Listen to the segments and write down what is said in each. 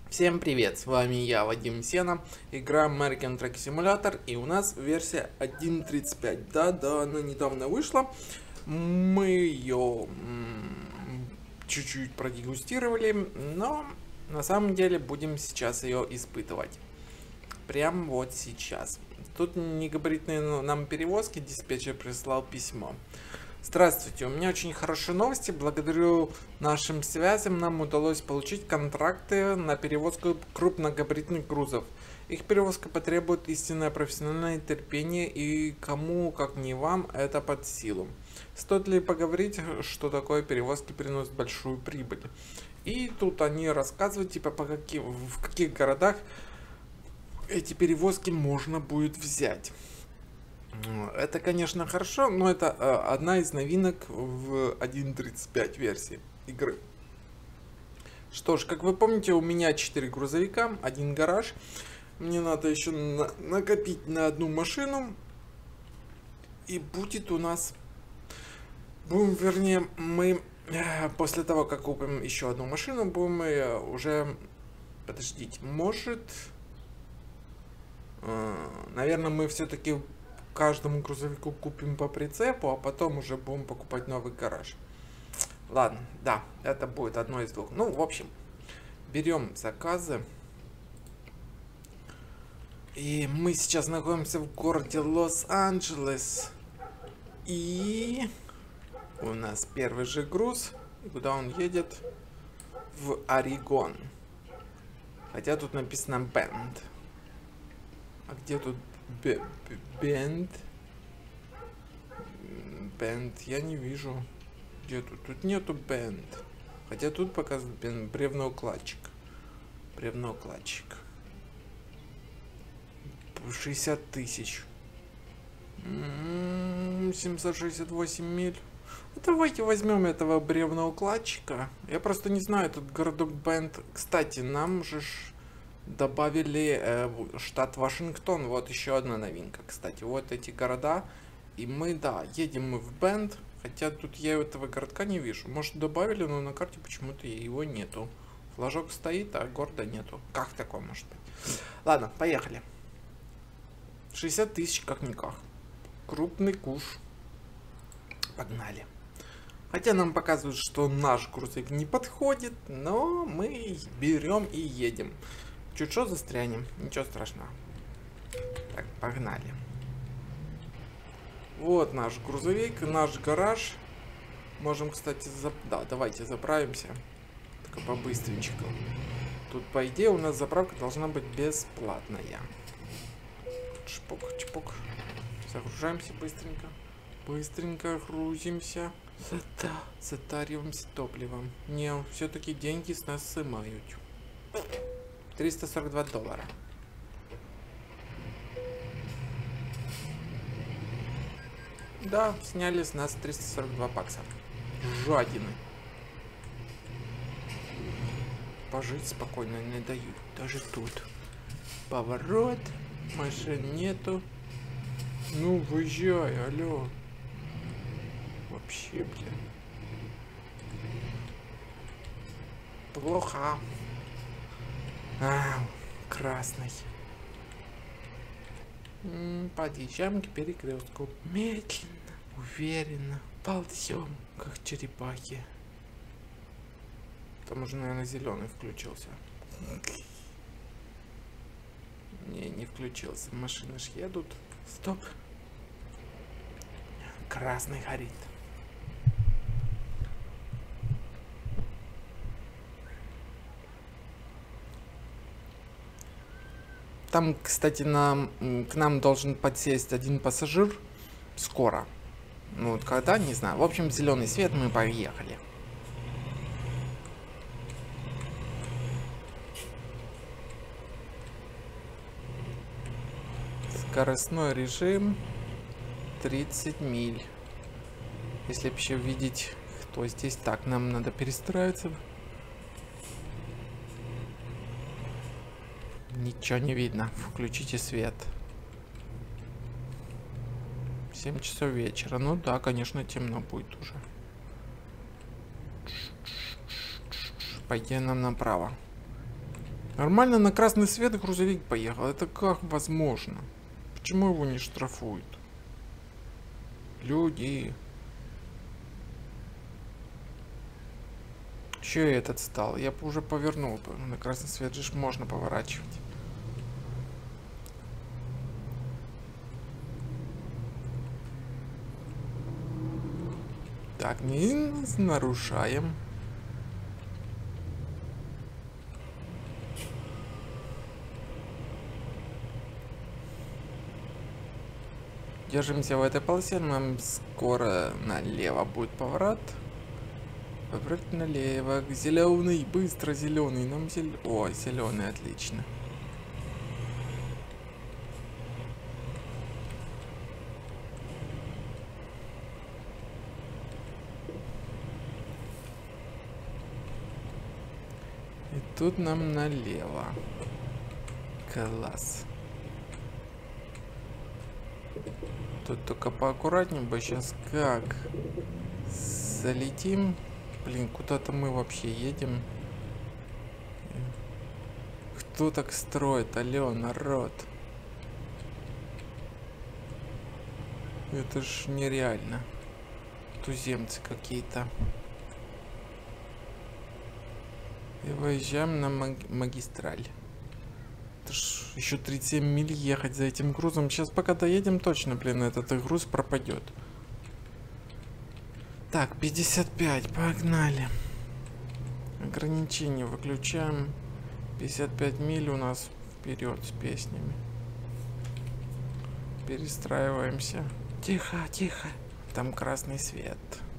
Всем привет, с вами я, Вадим Сена, играем American Truck Simulator, и у нас версия 1.35. Да, она недавно вышла, мы ее чуть-чуть продегустировали, но на самом деле будем сейчас ее испытывать. Прям вот сейчас. Тут негабаритные нам перевозки, диспетчер прислал письмо. Здравствуйте, у меня очень хорошие новости. Благодарю нашим связям нам удалось получить контракты на перевозку крупногабаритных грузов. Их перевозка потребует истинное профессиональное терпение, и кому, как не вам, это под силу. Стоит ли поговорить, что такое перевозки приносит большую прибыль? И тут они рассказывают, типа, в каких городах эти перевозки можно будет взять. Это, конечно, хорошо, но это одна из новинок в 1.35 версии игры. Что ж, как вы помните, у меня 4 грузовика, один гараж. Мне надо еще накопить на одну машину. И будет у нас... Вернее, мы после того, как купим еще одну машину, будем уже... Подождите, может... Наверное, мы все-таки... каждому грузовику купим по прицепу, а потом уже будем покупать новый гараж. Ладно, да, это будет одно из двух. Ну, в общем, берем заказы. И мы сейчас находимся в городе Лос-Анджелес. И у нас первый же груз. И куда он едет? В Орегон. Хотя тут написано Бенд. А где тут Бенд? Бенд, я не вижу. Где тут? Тут нету Бенд. Хотя тут показывает Бенд. Бревноукладчик. Бревноукладчик. 60 тысяч. 768 миль. Ну, давайте возьмем этого бревноукладчика. Я просто не знаю этот городок Бенд. Кстати, нам же добавили штат Вашингтон. Вот еще одна новинка, кстати. Вот эти города. И мы, да, едем мы в Бенд. Хотя тут я этого городка не вижу. Может, добавили, но на карте почему-то его нету. Флажок стоит, а города нету. Как такое может быть? Ладно, поехали. 60 тысяч как-никак. Крупный куш. Погнали. Хотя нам показывают, что наш грузовик не подходит, но мы берем и едем. Чуть что застрянем, ничего страшного. Так, погнали. Вот наш грузовик, наш гараж. Можем, кстати, да, давайте заправимся. Только по-быстренчику. Тут, по идее, у нас заправка должна быть бесплатная. Чпок, чпок. Загружаемся быстренько. Быстренько грузимся. Затариваемся топливом. Не, все-таки деньги с нас сымают. $342. Да, сняли с нас 342 бакса. Жадины. Пожить спокойно не дают. Даже тут. Поворот. Машин нету. Ну, выезжай, алло. Вообще, блин. Плохо. Красный. Подъезжаем к перекрестку. Медленно, уверенно. Ползем, как черепахи. Там уже, наверное, зеленый включился. Не включился. Машины ж едут. Стоп. Красный горит. Там, кстати, к нам должен подсесть один пассажир скоро. Ну вот когда, не знаю. В общем, зеленый свет, мы поехали. Скоростной режим 30 миль. Если вообще видеть, кто здесь. Так, нам надо перестраиваться. Ничего не видно. Включите свет. 7 часов вечера. Ну да, конечно, темно будет уже. По идее, нам направо. Нормально на красный свет грузовик поехал. Это как возможно? Почему его не штрафуют? Люди. Че этот стал? Я бы уже повернул бы. На красный свет же можно поворачивать. Так, не нарушаем. Держимся в этой полосе, нам скоро налево будет поворот. Поворот налево. Зеленый, быстро зеленый. Нам О, зеленый, отлично. И тут нам налево. Класс. Тут только поаккуратнее бы сейчас как залетим. Блин, куда-то мы вообще едем. Кто так строит? Алло, народ. Это ж нереально. Туземцы какие-то. И выезжаем на магистраль. Это ж еще 37 миль ехать за этим грузом. Сейчас пока доедем, точно, блин, этот груз пропадет. Так, 55, погнали. Ограничение выключаем. 55 миль у нас вперед с песнями. Перестраиваемся. Тихо, тихо. Там красный свет.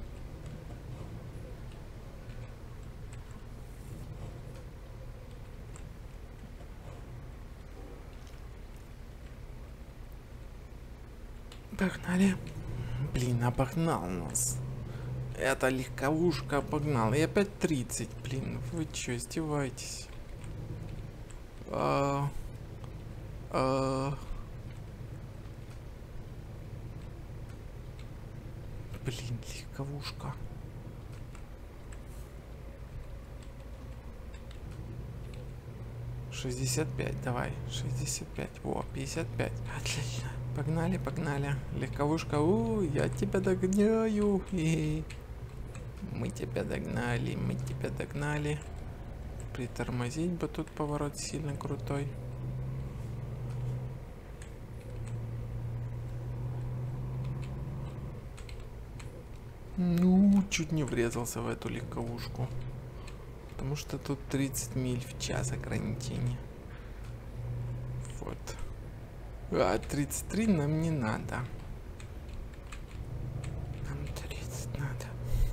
Погнали. Блин, обогнал нас. Эта легковушка обогнала. И опять 30. Блин, вы чё, издеваетесь? Блин, легковушка. «65, давай, 65, во, 55, отлично, погнали, погнали, легковушка, я тебя догоняю, мы тебя догнали, притормозить бы, тут поворот сильно крутой. Ну, чуть не врезался в эту легковушку. Потому что тут 30 миль в час ограничение. Вот. А 33 нам не надо. Нам 30 надо.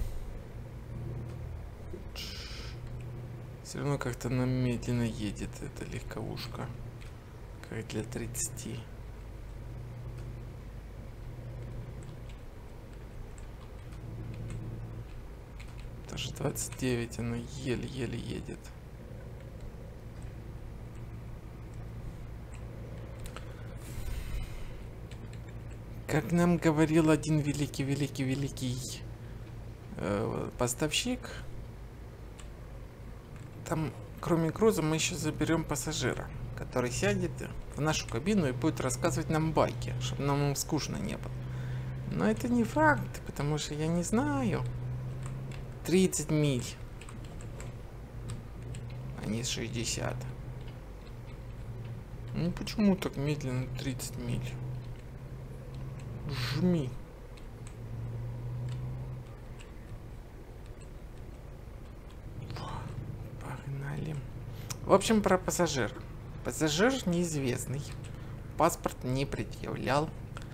Все равно как-то нам медленно едет эта легковушка. Как для 30. Даже 29, она еле-еле едет. Как нам говорил один великий поставщик, там кроме груза мы еще заберем пассажира, который сядет в нашу кабину и будет рассказывать нам байки, чтобы нам скучно не было. Но это не факт, потому что я не знаю. 30 миль, а не 60. Ну почему так медленно 30 миль? Жми. Погнали. В общем, про пассажира. Пассажир неизвестный. Паспорт не предъявлял.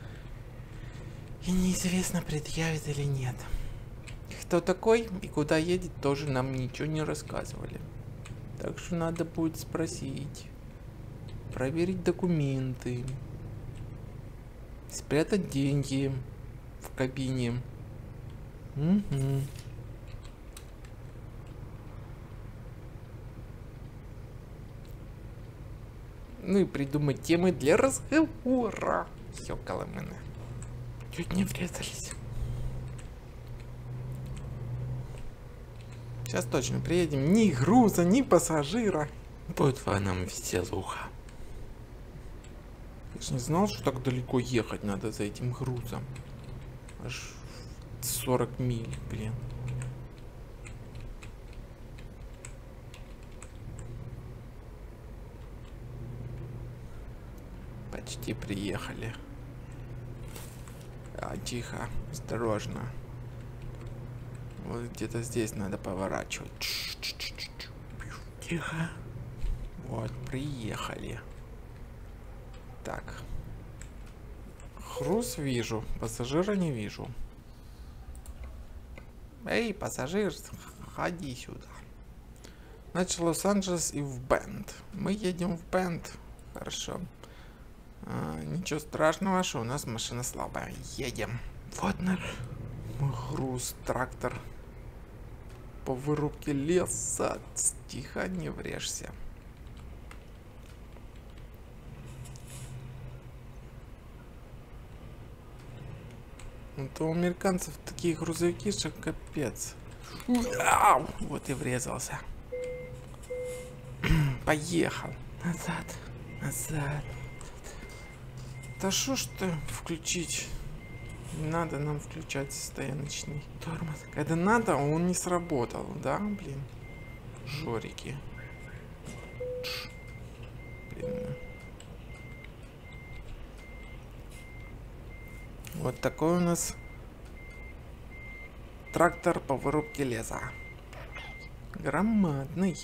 И неизвестно, предъявит или нет. Кто такой и куда едет, тоже нам ничего не рассказывали. Так что надо будет спросить. Проверить документы. Спрятать деньги в кабине. Угу. Ну и придумать темы для разговора. Все, колымыны. Чуть не врезались. Сейчас точно приедем. Ни груза, ни пассажира. Будет нам веселуха. Я же не знал, что так далеко ехать надо за этим грузом. Аж 40 миль, блин. Почти приехали. Тихо, осторожно. Вот где-то здесь надо поворачивать. Тихо. Вот, приехали. Так. Груз вижу, пассажира не вижу. Эй, пассажир, ходи сюда. Значит, Лос-Анджелес и в Бенд. Мы едем в Бенд. Хорошо. Ничего страшного, что у нас машина слабая. Едем. Вот наш груз, трактор по вырубке леса. Тихо, не врежься. Это у американцев такие грузовики, что капец. Ау! Вот и врезался. Поехал. Назад. Назад. Да шо ж ты включить? Не надо нам включать стояночный тормоз. Когда надо, он не сработал, да, блин? Жорики. Блин. Вот такой у нас трактор по вырубке леса. Громадный.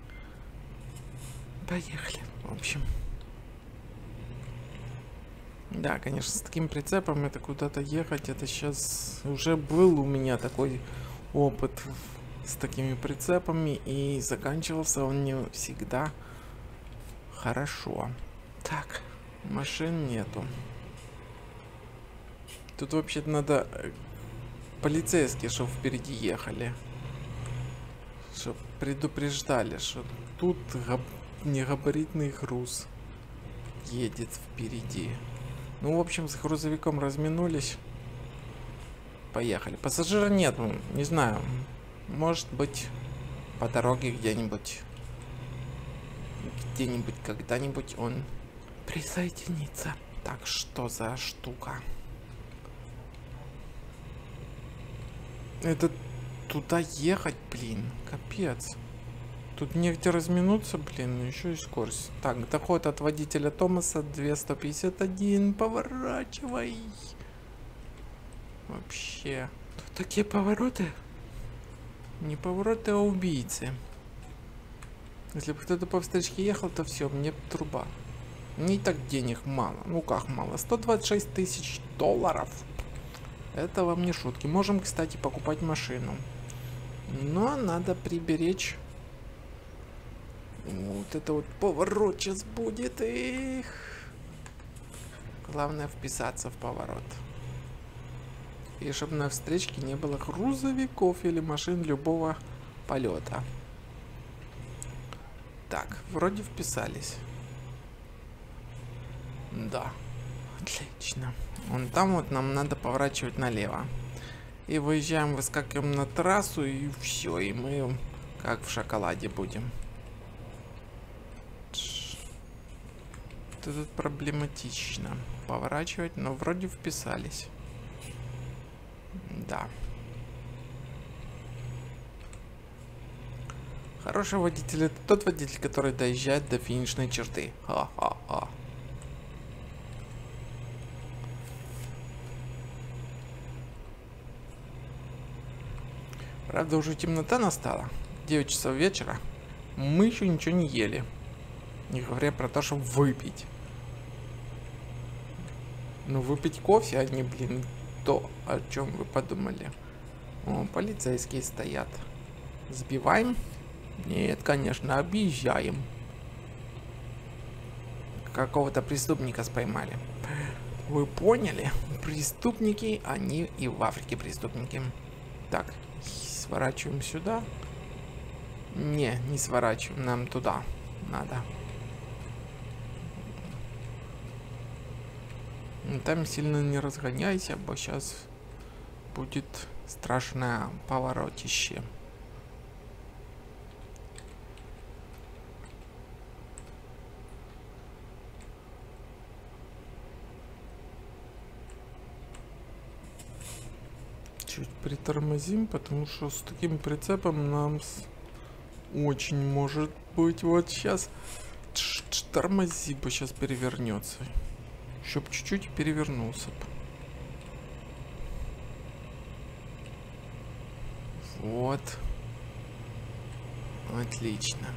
Поехали. В общем. Да, конечно, с таким прицепом это куда-то ехать, это сейчас уже был у меня такой опыт с такими прицепами, и заканчивался он не всегда хорошо. Так, машин нету. Тут вообще-то надо полицейские, чтобы впереди ехали, чтобы предупреждали, что тут негабаритный груз едет впереди. Ну, в общем, с грузовиком разминулись. Поехали. Пассажира нет, не знаю. Может быть, по дороге где-нибудь когда-нибудь он присоединится. Так, что за штука? Это туда ехать, блин, капец. Тут негде разминуться, блин, еще и скорость. Так, доход от водителя Томаса 251. Поворачивай. Вообще. Тут такие повороты. Не повороты, а убийцы. Если бы кто-то по встречке ехал, то все, мне труба. Мне и так денег мало. Ну как мало? 126 тысяч долларов. Это вам не шутки. Можем, кстати, покупать машину. Но надо приберечь. Вот это вот поворот сейчас будет. Эх. Главное вписаться в поворот. И чтобы на встречке не было грузовиков или машин любого полета. Так, вроде вписались. Да. Отлично. Вон там вот нам надо поворачивать налево. И выезжаем, выскакиваем на трассу, и все. И мы как в шоколаде будем. Тут проблематично поворачивать, но вроде вписались. Да. Хороший водитель — это тот водитель, который доезжает до финишной черты. Ха-ха-ха. Правда, уже темнота настала. 9 часов вечера. Мы еще ничего не ели. Не говоря про то, чтобы выпить. Ну, выпить кофе, а не, блин, то, о чем вы подумали. О, полицейские стоят. Сбиваем? Нет, конечно, объезжаем. Какого-то преступника споймали. Вы поняли? Преступники, они и в Африке преступники. Так, сворачиваем сюда. Не сворачиваем, нам туда надо. Там сильно не разгоняйся, бо сейчас будет страшное поворотище. чуть притормозим, потому что с таким прицепом нам очень может быть. Вот сейчас тормози бы, сейчас перевернется. Еще бы чуть-чуть перевернулся бы. Вот. Отлично.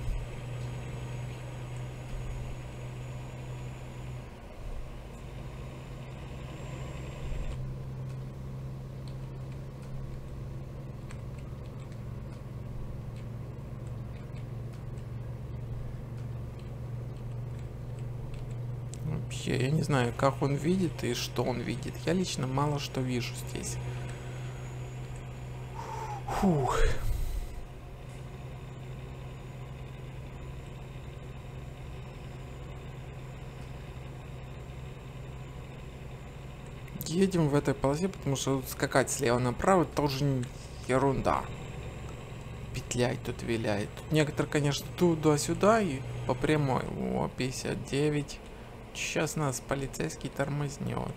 Вообще, я не знаю, как он видит и что он видит. Я лично мало что вижу здесь. Фух. Едем в этой полосе, потому что скакать слева направо тоже ерунда. Петляет тут, виляет. Тут некоторые, конечно, туда-сюда и по прямой. О, 59. Сейчас нас полицейский тормознет.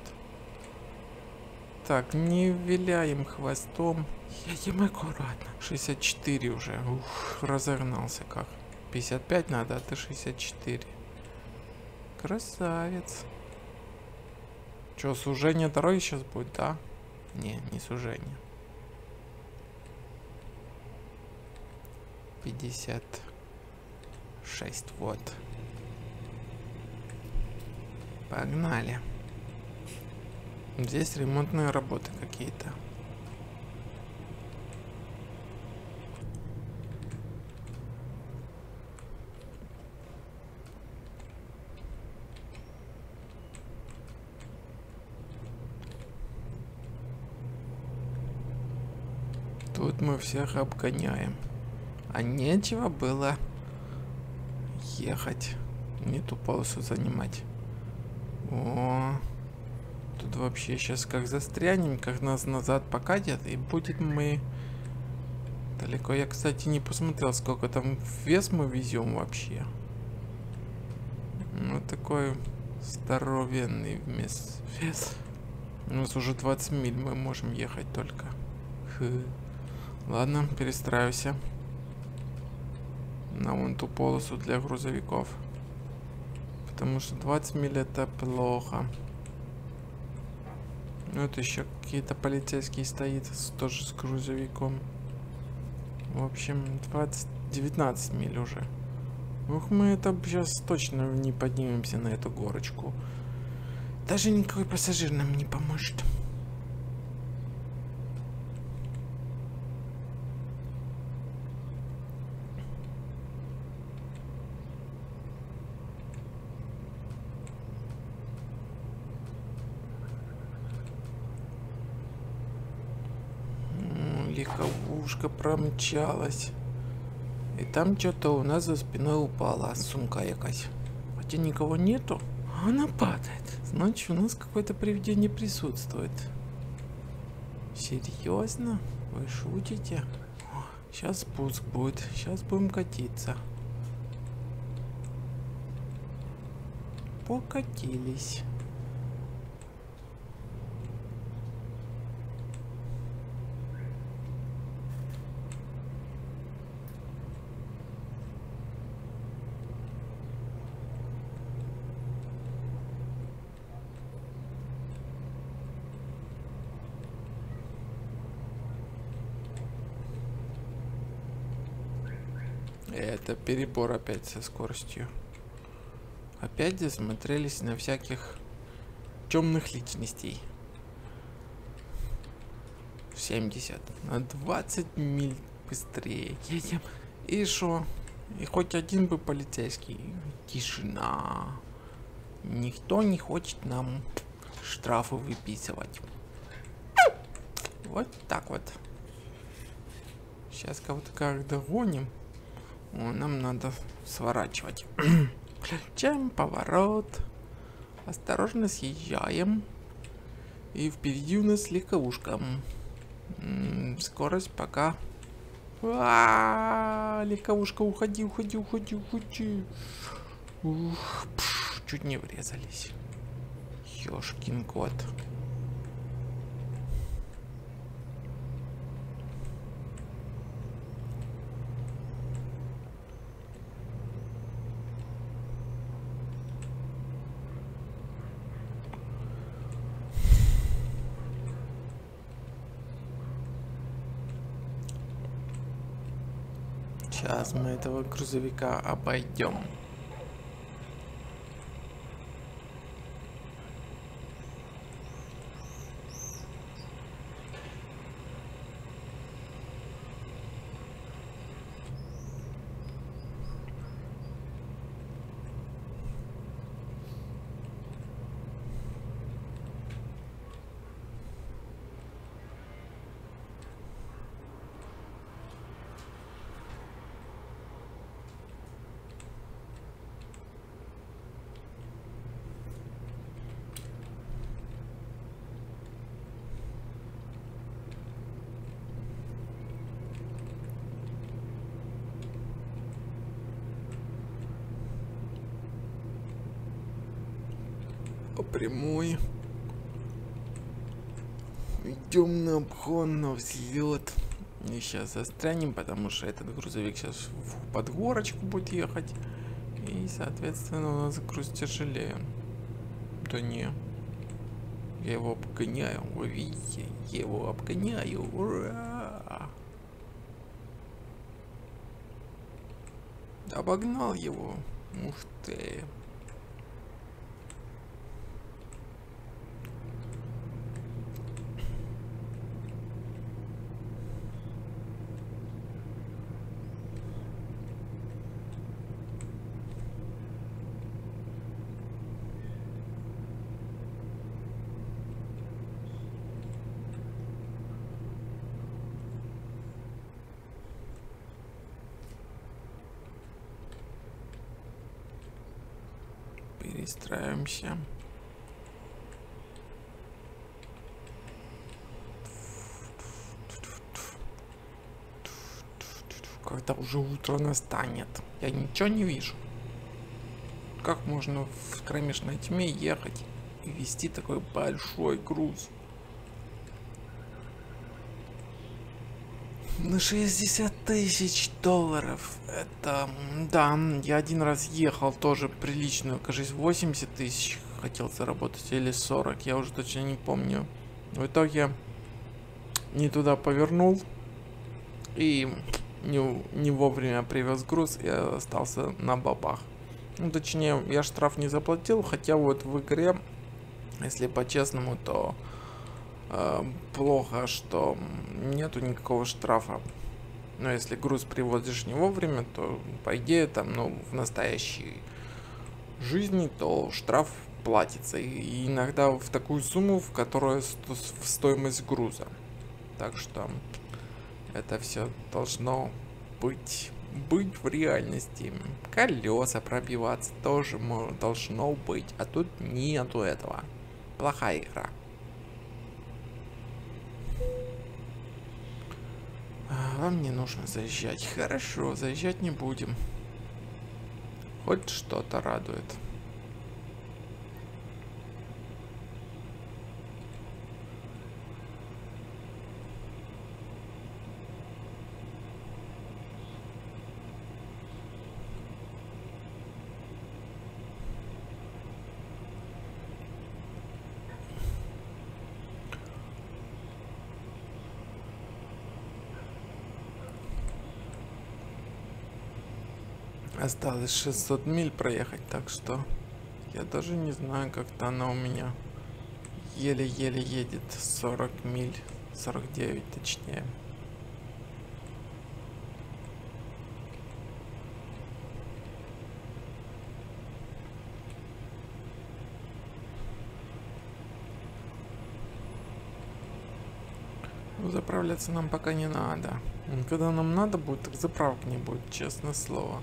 Так, не виляем хвостом. Едем аккуратно. 64 уже. Ух, разогнался как. 55 надо, а ты 64. Красавец. Че, сужение дороги сейчас будет, да? Не сужение. 56, вот. Погнали. Здесь ремонтные работы какие-то. Тут мы всех обгоняем. А нечего было ехать. Не ту полосу занимать. О, тут вообще сейчас как застрянем, как нас назад покатят, и будет мы далеко. Я, кстати, не посмотрел, сколько там вес мы везем вообще. Вот такой здоровенный вес. У нас уже 20 миль мы можем ехать только. Ладно, перестраивайся на вон ту полосу для грузовиков. Потому что 20 миль это плохо. Ну, это еще какие-то полицейские стоит, тоже с грузовиком. В общем, 19 миль уже. Ух, мы это сейчас точно не поднимемся на эту горочку. Даже никакой пассажир нам не поможет. Легковушка промчалась. И там что-то у нас за спиной упала сумка якась. Хотя никого нету, а она падает. Значит, у нас какое-то привидение присутствует. Серьезно? Вы шутите? Сейчас спуск будет. Сейчас будем катиться. Покатились. Это перебор опять со скоростью. Опять засмотрелись на всяких темных личностей. 70. На 20 миль быстрее едем. И шо? И хоть один бы полицейский. Тишина. Никто не хочет нам штрафы выписывать. Вот так вот. Сейчас кого-то как догоним. Нам надо сворачивать. Включаем поворот. Осторожно съезжаем. И впереди у нас легковушка. Скорость пока. Легковушка, уходи. Ух, чуть не врезались. Ёшкин кот. Сейчас мы этого грузовика обойдем. По прямой. Идем на обгон, на взлет. И сейчас застрянем, потому что этот грузовик сейчас под горочку будет ехать. И, соответственно, у нас груз тяжелее. Да не. Я его обгоняю. Вы видите? Я его обгоняю. Ура! Обогнал его. Ух ты. Перестраиваемся. Когда уже утро настанет, я ничего не вижу. Как можно в кромешной тьме ехать и везти такой большой груз? На 60 тысяч долларов. Это, да, я один раз ехал тоже приличную, кажется, 80 тысяч хотел заработать или 40, я уже точно не помню. В итоге не туда повернул и не вовремя привез груз и остался на бабах. Ну, точнее, я штраф не заплатил, хотя вот в игре, если по-честному, то плохо, что нету никакого штрафа. Но если груз привозишь не вовремя, то по идее там, ну, в настоящей жизни, то штраф платится. И иногда в такую сумму, в которую в стоимость груза. Так что это все должно быть в реальности. Колеса пробиваться тоже должно быть, а тут нету этого. Плохая игра. Вам не нужно заезжать. Хорошо, заезжать не будем. Хоть что-то радует. Осталось 600 миль проехать, так что я даже не знаю, как-то она у меня еле-еле едет. 40 миль, 49 точнее. Заправляться нам пока не надо. Когда нам надо будет, так заправок не будет, честное слово.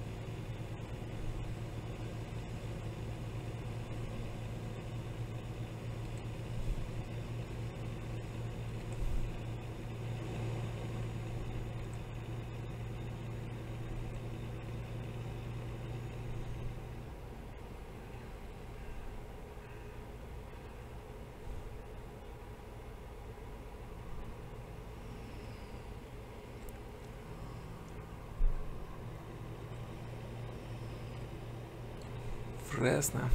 Фресно.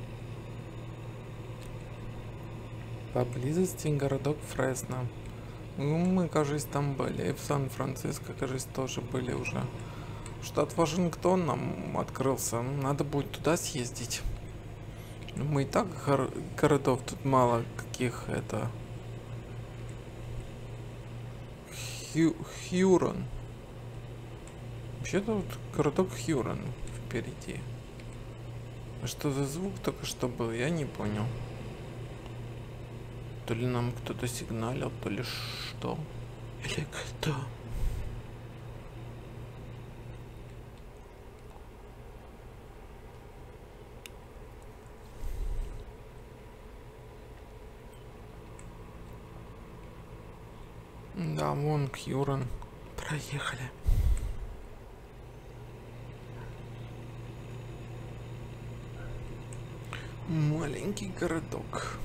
Поблизости городок Фресно. Ну, мы, кажется, там были. И в Сан-Франциско, кажется, тоже были уже. Штат Вашингтон нам открылся. Надо будет туда съездить. Мы и так городов тут мало каких. Это Хьюрон. Вообще-то вот городок Хьюрон впереди. А что за звук только что был, я не понял. То ли нам кто-то сигналил, то ли что. Или кто? Да, вон Хьюрон. Проехали. Маленький городок.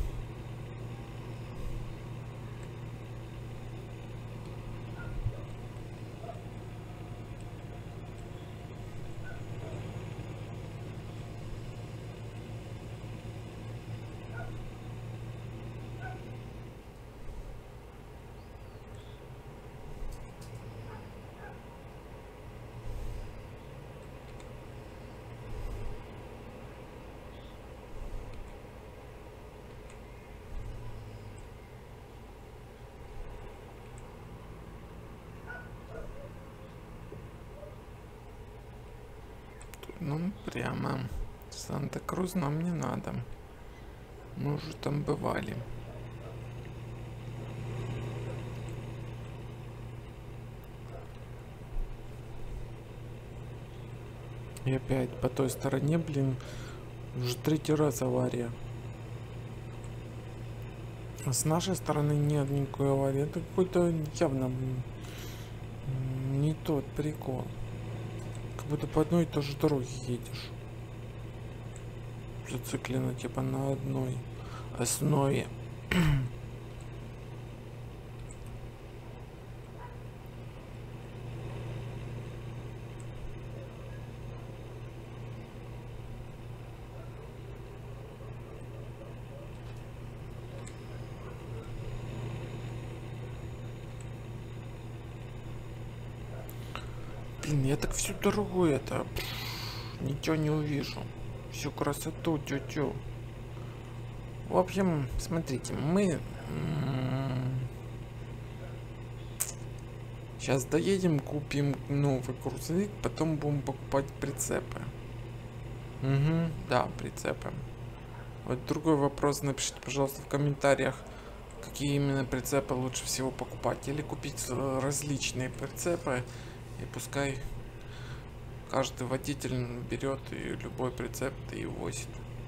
Ну, прямо. Санта-Крус нам не надо. Мы уже там бывали. И опять по той стороне, блин, уже третий раз авария. А с нашей стороны нет никакой аварии. Это какой-то явно не тот прикол. Как будто по одной и той же дороге едешь. Зациклено типа на одной основе. Блин, я так всю дорогу это ничего не увижу. Всю красоту, тю-тю. В общем, смотрите, мы сейчас доедем, купим новый грузовик, потом будем покупать прицепы. Угу, да, прицепы. Вот другой вопрос, напишите, пожалуйста, в комментариях, какие именно прицепы лучше всего покупать. Или купить различные прицепы, и пускай каждый водитель берет и любой прицеп и возит.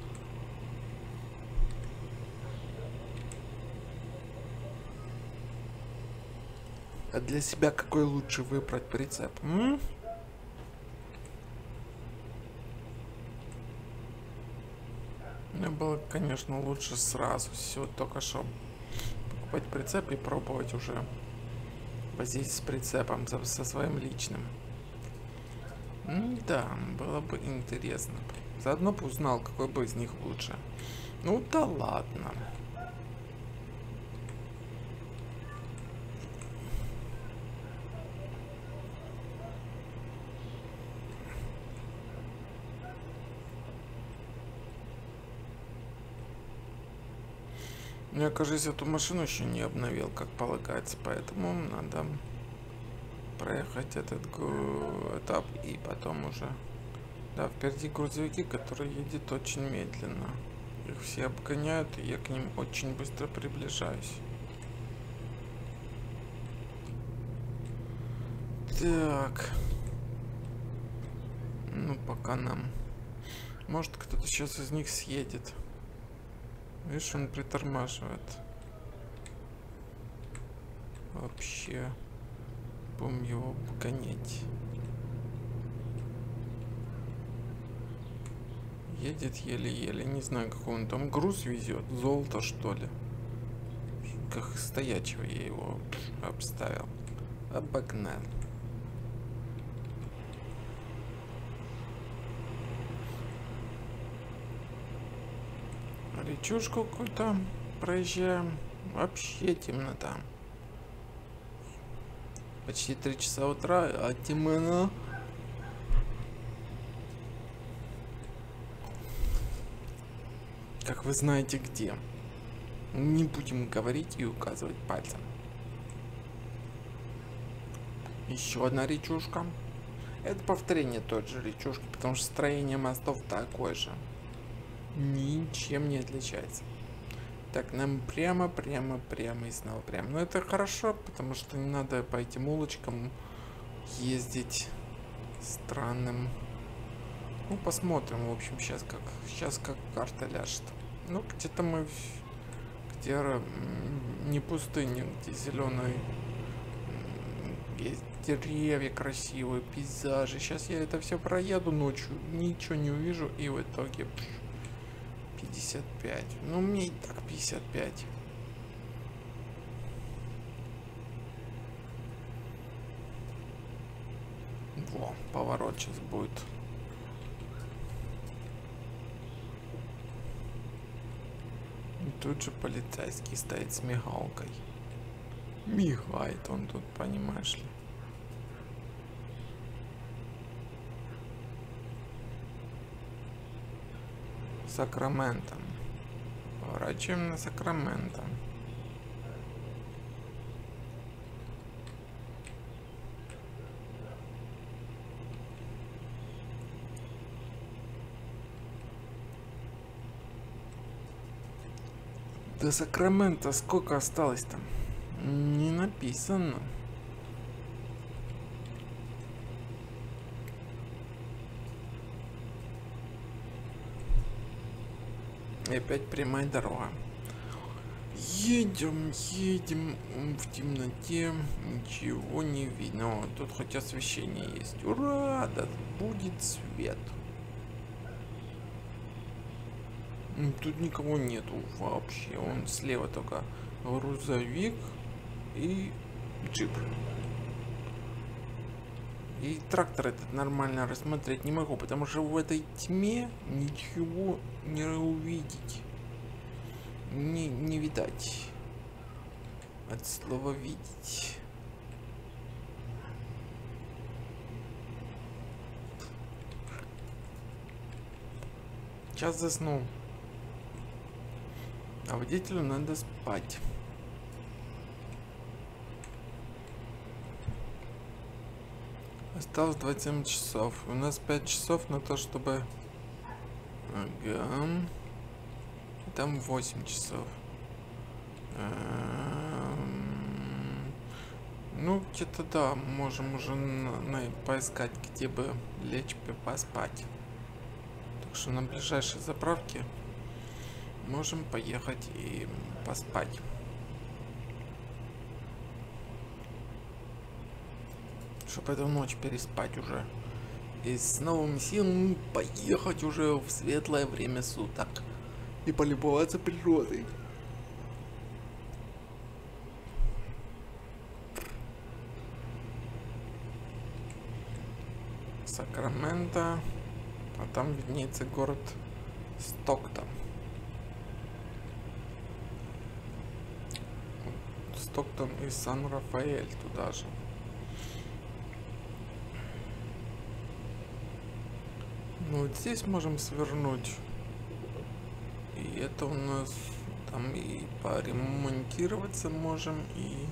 А для себя какой лучше выбрать прицеп? Мне было, конечно, лучше сразу все только что покупать прицеп и пробовать уже возить с прицепом со своим личным. Да, было бы интересно. Заодно бы узнал, какой бы из них лучше. Ну да ладно. Я, кажется, эту машину еще не обновил, как полагается, поэтому надо проехать этот этап и потом уже. Да, впереди грузовики, которые едут очень медленно. Их все обгоняют, и я к ним очень быстро приближаюсь. Так. Ну, пока нам. Может, кто-то сейчас из них съедет. Видишь, он притормаживает. Вообще. Будем его гонять. Едет еле-еле. Не знаю, какой он там груз везет. Золото, что ли? Как стоячего я его обставил. Обогнал. Речушку какую-то проезжаем. Вообще темнота. Почти 3 часа утра, а темно. Как вы знаете где. Не будем говорить и указывать пальцем. Еще одна речушка. Это повторение той же речушки, потому что строение мостов такое же. Ничем не отличается. Так, нам прямо и снова прямо. Но это хорошо, потому что не надо по этим улочкам ездить странным. Ну, посмотрим, в общем, сейчас как карта ляжет. Ну, где-то мы, где не пустыня, где зеленый, есть деревья красивые, пейзажи. Сейчас я это все проеду ночью, ничего не увижу, и в итоге 55. Ну, мне и так 55. Во, поворот сейчас будет. Тут же полицейский стоит с мигалкой. Мигает он тут, понимаешь ли. Сакраменто. Поворачиваем на Сакраменто. До Сакрамента сколько осталось там? Не написано. И опять прямая дорога. Едем в темноте, ничего не видно. О, тут хоть освещение есть. Ура, да будет свет. Тут никого нету вообще. Он слева только грузовик и джип. И трактор этот нормально рассмотреть не могу, потому что в этой тьме ничего не увидеть. Не видать. От слова видеть. Сейчас заснул. А водителю надо спать. Осталось 27 часов. У нас 5 часов на то, чтобы... Ага. Там 8 часов. Ну, где-то да, можем уже поискать, где бы лечь поспать. Так что на ближайшей заправке можем поехать и поспать. Чтобы эту ночь переспать уже. И с новыми силами поехать уже в светлое время суток. И полюбоваться природой. Сакраменто. А там виднеется город Стоктон. Стоктон и Сан-Рафаэль туда же. Ну вот здесь можем свернуть. И это у нас там и поремонтироваться можем, и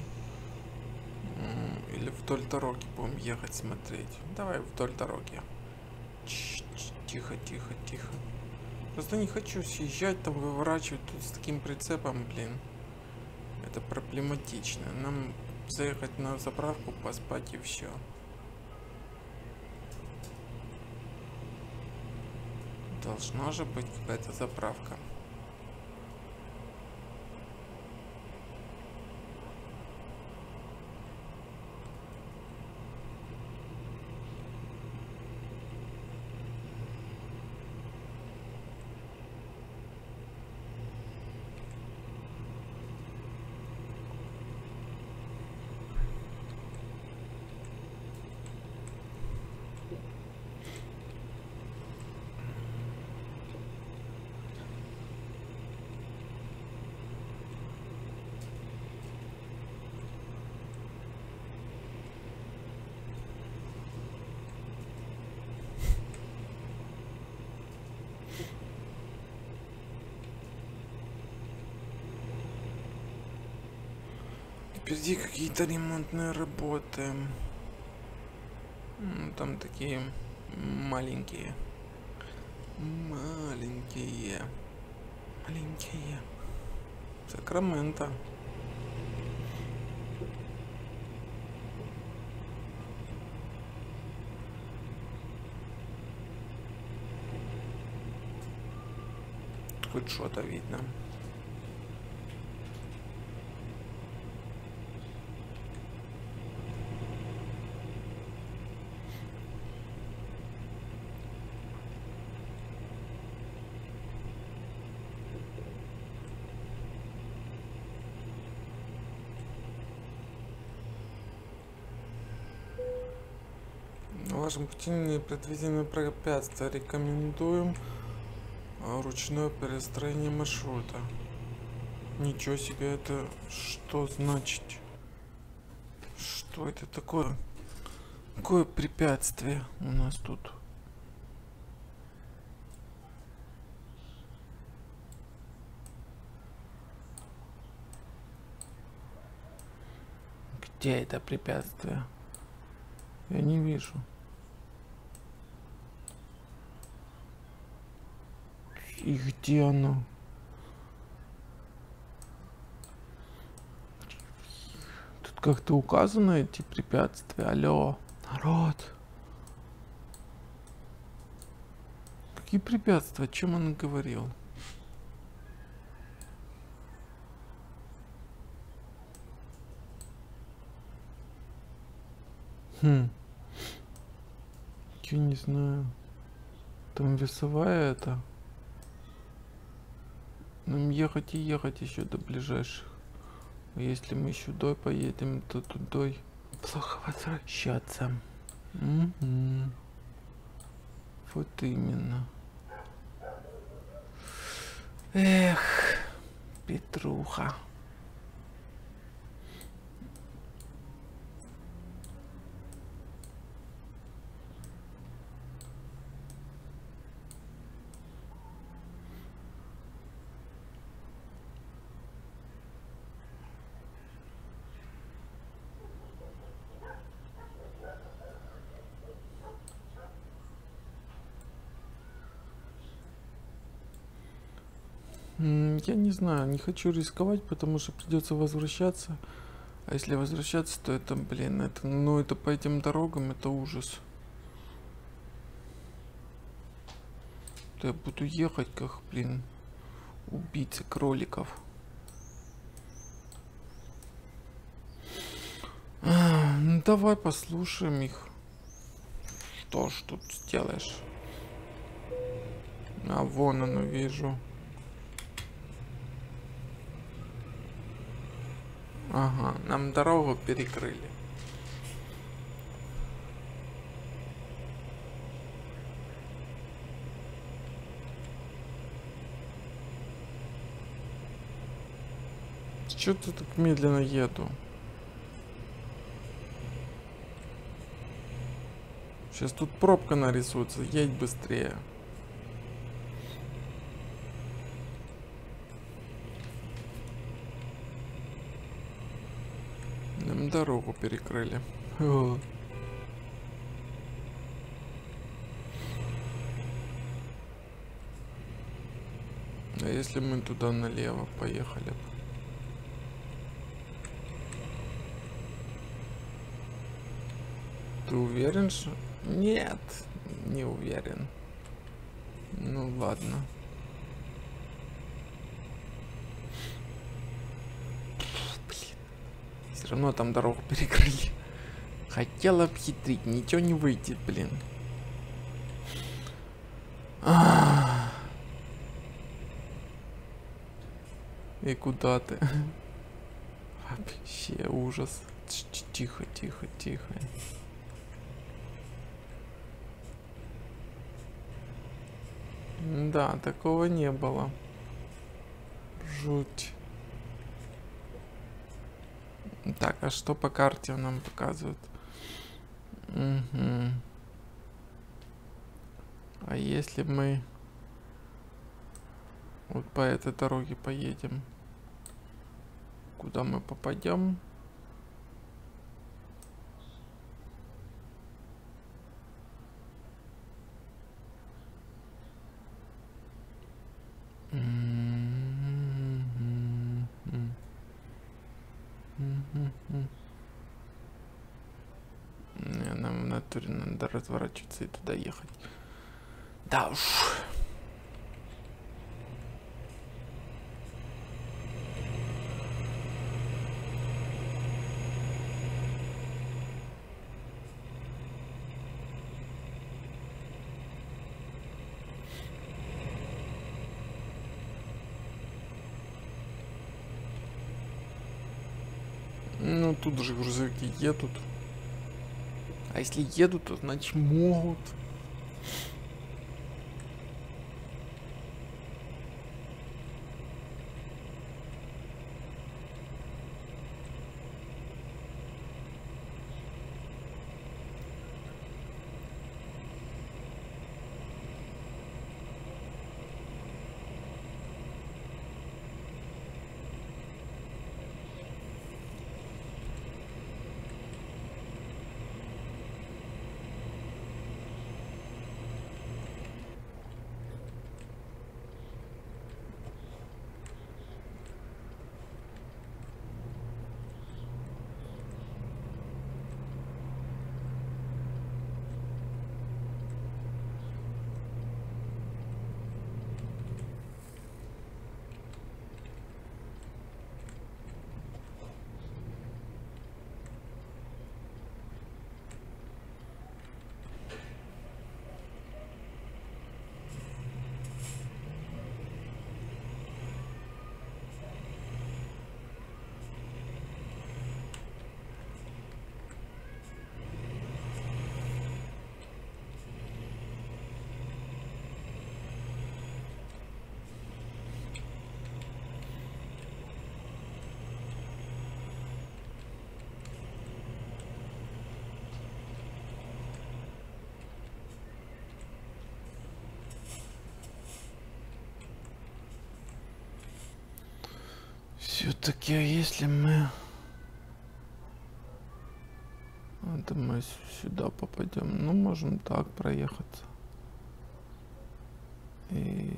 или вдоль дороги будем ехать смотреть. Давай вдоль дороги. Тихо. Просто не хочу съезжать, там выворачивать тут с таким прицепом, блин. Это проблематично. Нам заехать на заправку, поспать и все. Должна же быть какая-то заправка. Впереди какие-то ремонтные работы. Там такие маленькие. Маленькие. Сакраменто. Хоть что-то видно. В вашем пути непредвиденные препятствия. Рекомендуем ручное перестроение маршрута. Ничего себе, это что значит? Что это такое? Какое препятствие у нас тут? Где это препятствие? Я не вижу. И где оно? Тут как-то указаны эти препятствия. Алло, народ. Какие препятствия? О чем он говорил? Я не знаю. Там весовая это. Нам ехать и ехать еще до ближайших. А если мы сюда поедем, то туда плохо возвращаться. Вот именно. Эх, Петруха. Я не знаю, не хочу рисковать, потому что придется возвращаться. А если возвращаться, то это, блин, это по этим дорогам, это ужас. То я буду ехать, как, блин, убийца кроликов. Ну давай послушаем их. Что ж тут сделаешь? А вон оно, вижу. Ага, нам дорогу перекрыли. Чё ты так медленно еду? Сейчас тут пробка нарисуется, едь быстрее. Нам дорогу перекрыли. О. А если мы туда налево поехали? Ты уверен, что... Нет, не уверен. Ну ладно. Блин. Все равно там дорогу перекрыли. Хотел обхитрить, ничего не выйдет, блин. И куда ты? Вообще ужас. Тихо, тихо, тихо. Да, такого не было. Жуть. Так, а что по карте нам показывают? Угу. А если мы вот по этой дороге поедем, куда мы попадем? натуре надо разворачиваться и туда ехать. Да уж. Ну, тут же грузовики едут. А если едут, то значит могут. Все-таки, если мы... Это мы сюда попадем. Ну, можем так проехаться. И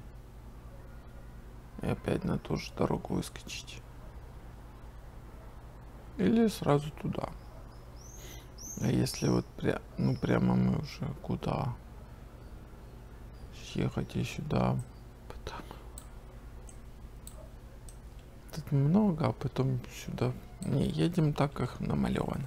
опять на ту же дорогу выскочить. Или сразу туда. А если вот ну прямо мы уже куда? Ехать и сюда. Потом... Тут много, а потом сюда. Не, едем так, как намалевано.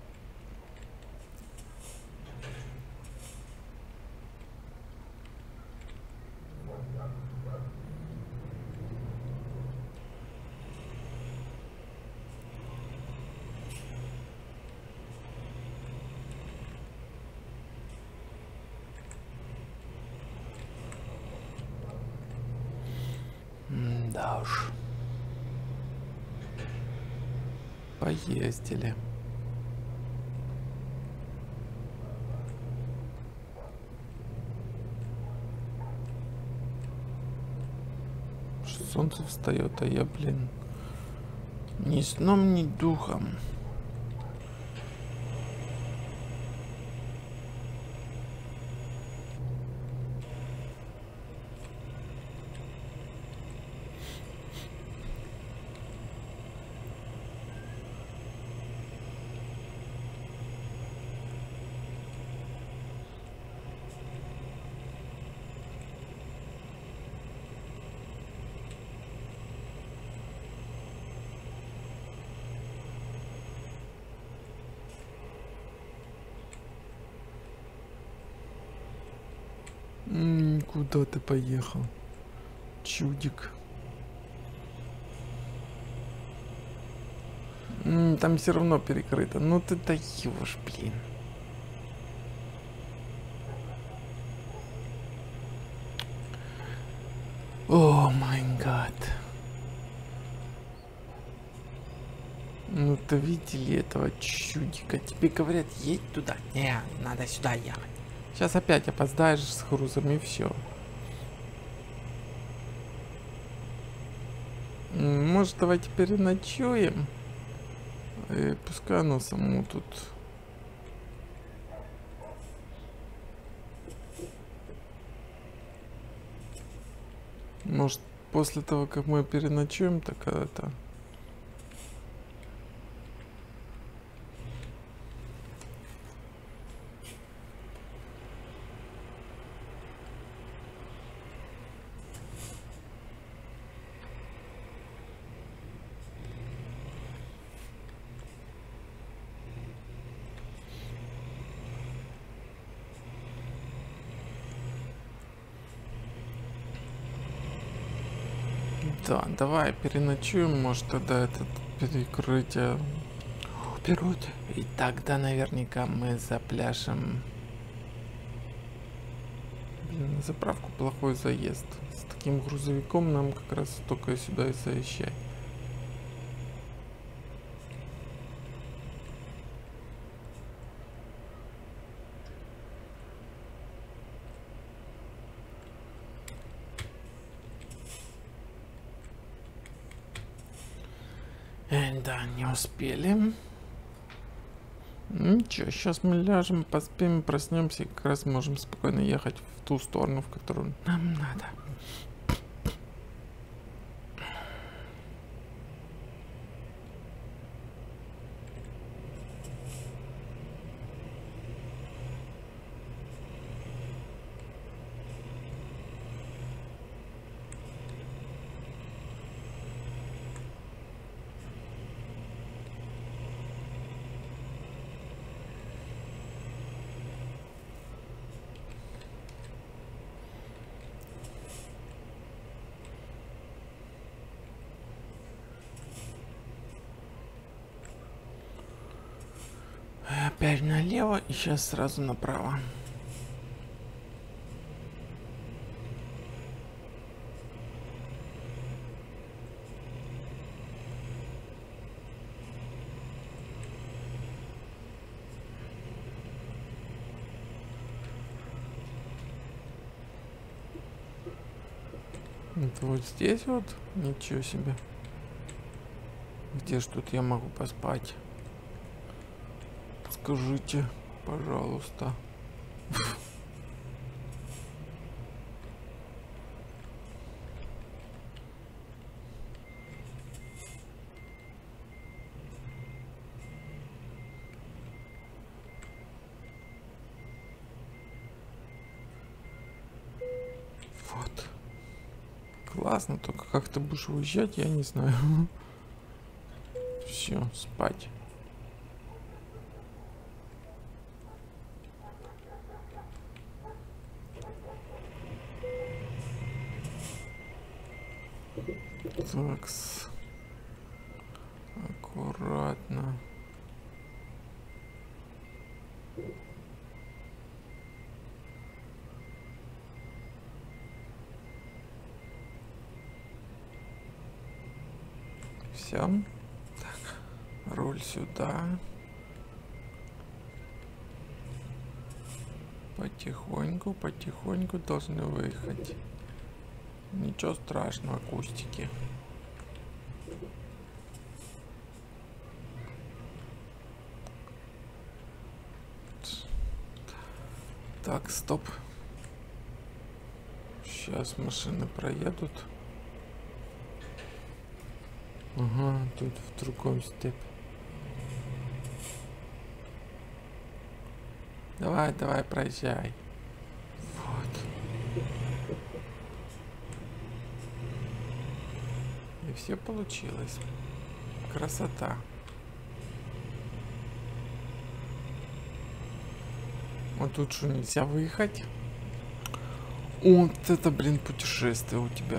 Да уж. Поездили. Солнце встает, а я, блин, ни сном, ни духом. Куда ты поехал, чудик? Там все равно перекрыто. Ну ты даешь, блин. О май гад. Ну ты видели этого чудика? Тебе говорят, едь туда. Не, надо сюда ехать. Сейчас опять опоздаешь с грузом и все. Может, давайте переночуем? И пускай оно само тут. Может, после того, как мы переночуем, так это... Да, давай переночуем, может тогда этот перекрытие уберут. И тогда наверняка мы запляшем. Блин, на заправку плохой заезд. С таким грузовиком нам как раз только сюда и заезжать. Да, не успели. Ничего, сейчас мы ляжем, поспим, проснемся и как раз можем спокойно ехать в ту сторону, в которую нам надо. Опять налево и сейчас сразу направо. Это вот здесь вот? Ничего себе. Где ж тут я могу поспать? Скажите, пожалуйста. Вот. Классно, только как ты будешь уезжать, я не знаю. Все, спать. Такс. Аккуратно. Все. Так, руль сюда. Потихоньку, потихоньку должны выехать. Ничего страшного, кустики. Так, стоп. Сейчас машины проедут. Ага, тут в другом степи. Давай, давай, проезжай. Вот. И все получилось. Красота. Вот тут что, нельзя выехать? Вот это, блин, путешествие у тебя.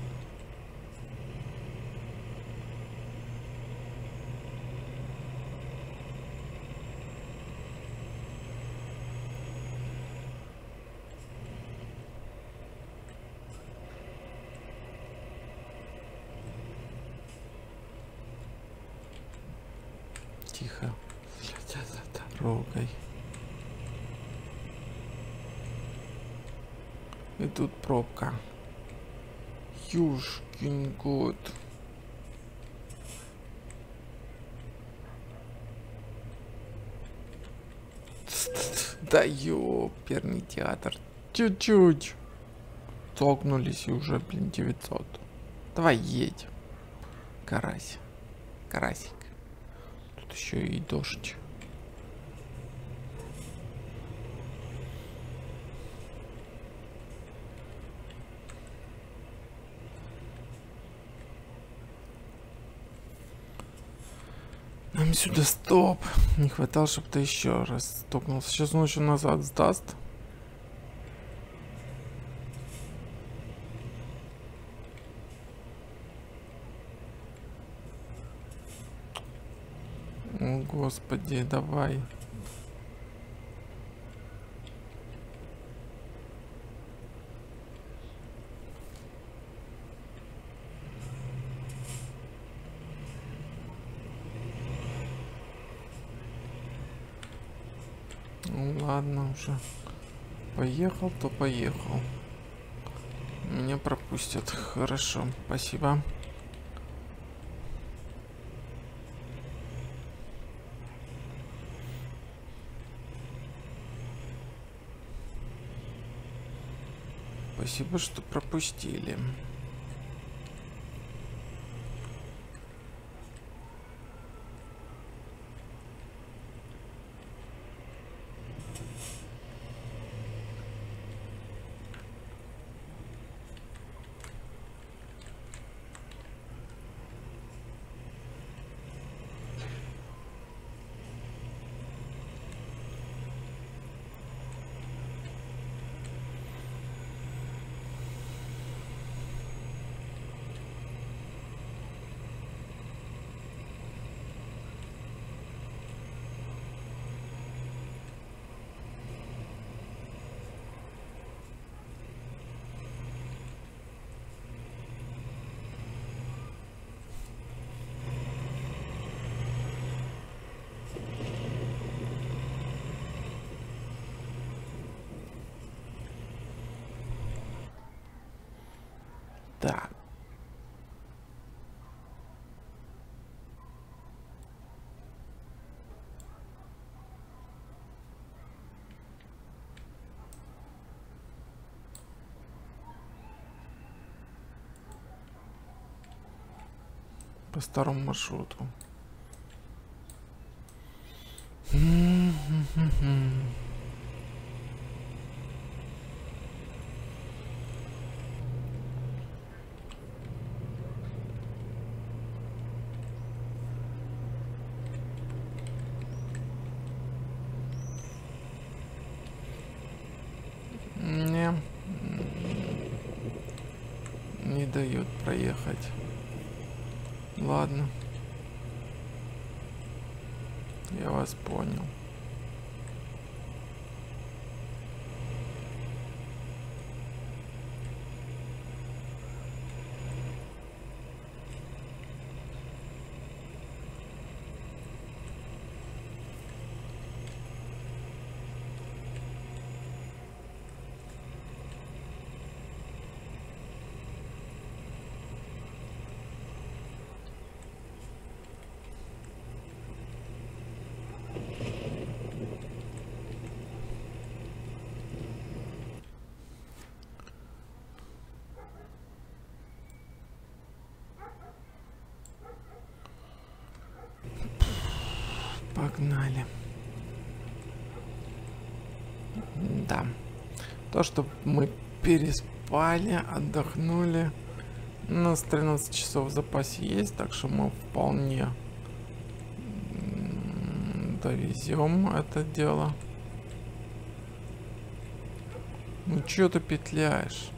Тихо. Следя за дорогой. И тут пробка. Юшкин кот. Да ёперный театр. Чуть-чуть. Толкнулись и уже, блин, 900. Давай едь. Карась. Карасик. Тут еще и дождь. Нам сюда, стоп. Не хватало, чтобы ты еще раз стукнулся. Сейчас он еще назад сдаст. О, господи, давай. Ну ладно уже. Поехал, то поехал. Меня пропустят. Хорошо, спасибо. Спасибо, что пропустили. Так. По старому маршруту. Не дают проехать. Ладно. Я вас понял. Погнали. Да. То, что мы переспали, отдохнули. У нас 13 часов в запасе есть, так что мы вполне довезем это дело. Ну чё ты петляешь?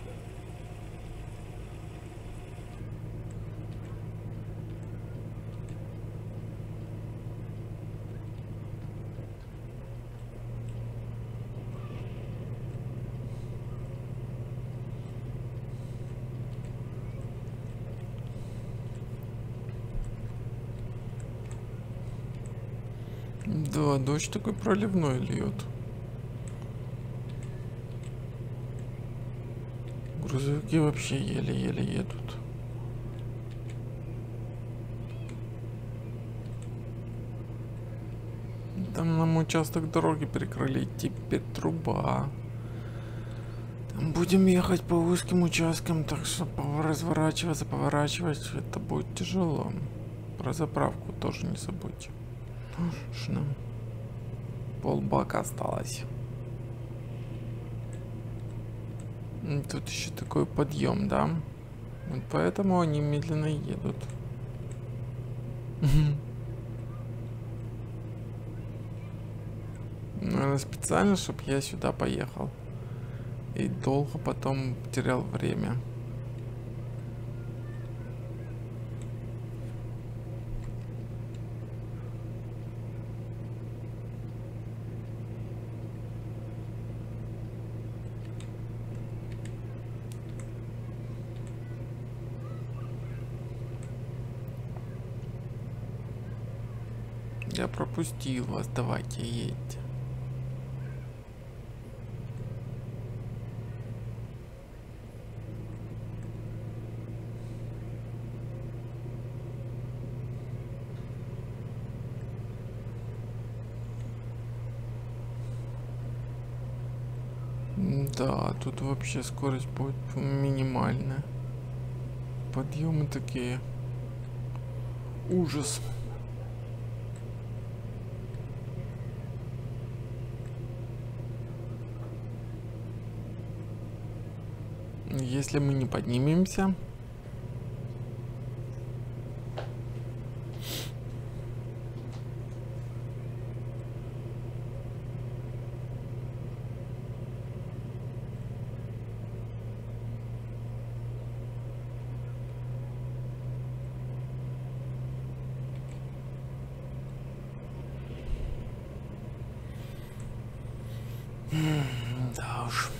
Да, дождь такой проливной льет. Грузовики вообще еле-еле едут. Там нам участок дороги перекрыли, теперь труба. Там будем ехать по узким участкам, так что разворачиваться, поворачивать, это будет тяжело. Про заправку тоже не забудьте. Нам полбака осталось. Тут еще такой подъем, да? Вот поэтому они медленно едут. Наверное, специально, чтобы я сюда поехал. И долго потом терял время. Я пропустил вас, давайте едьте. Да, тут вообще скорость будет минимальная. Подъемы такие. Ужас. Если мы не поднимемся, да уж.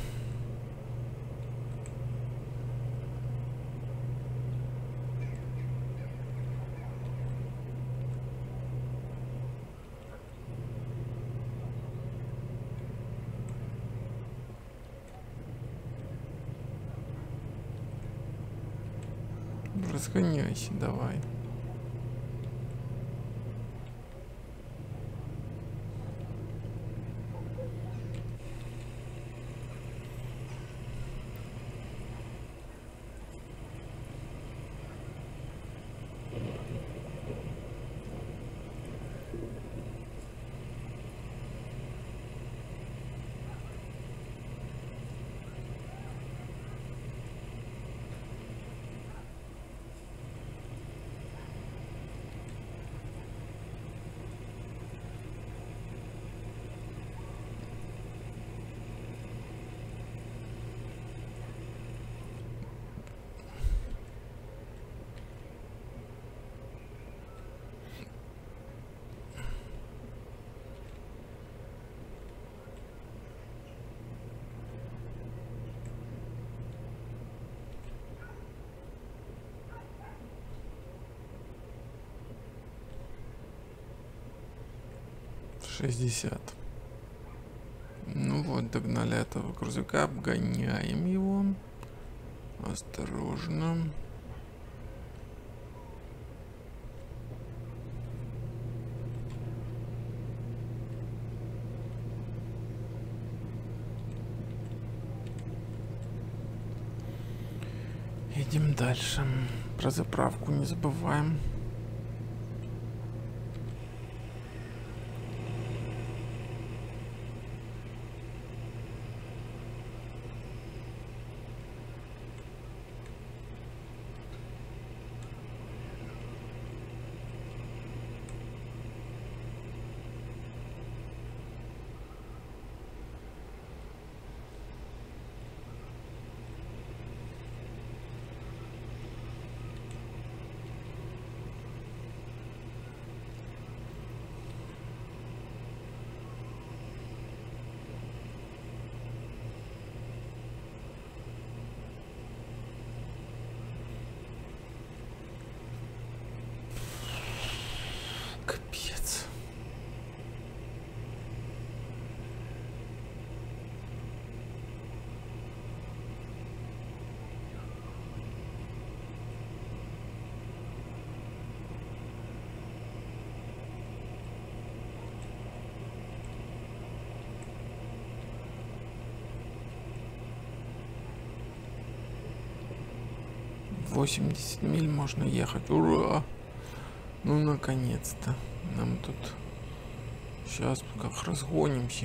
Разгоняйся, давай. — 60. Ну вот, догнали этого грузовика, обгоняем его. Осторожно. Едем дальше. Про заправку не забываем. Капец. — 80 миль можно ехать. Ура! Ну, наконец-то. Нам тут сейчас как разгонимся.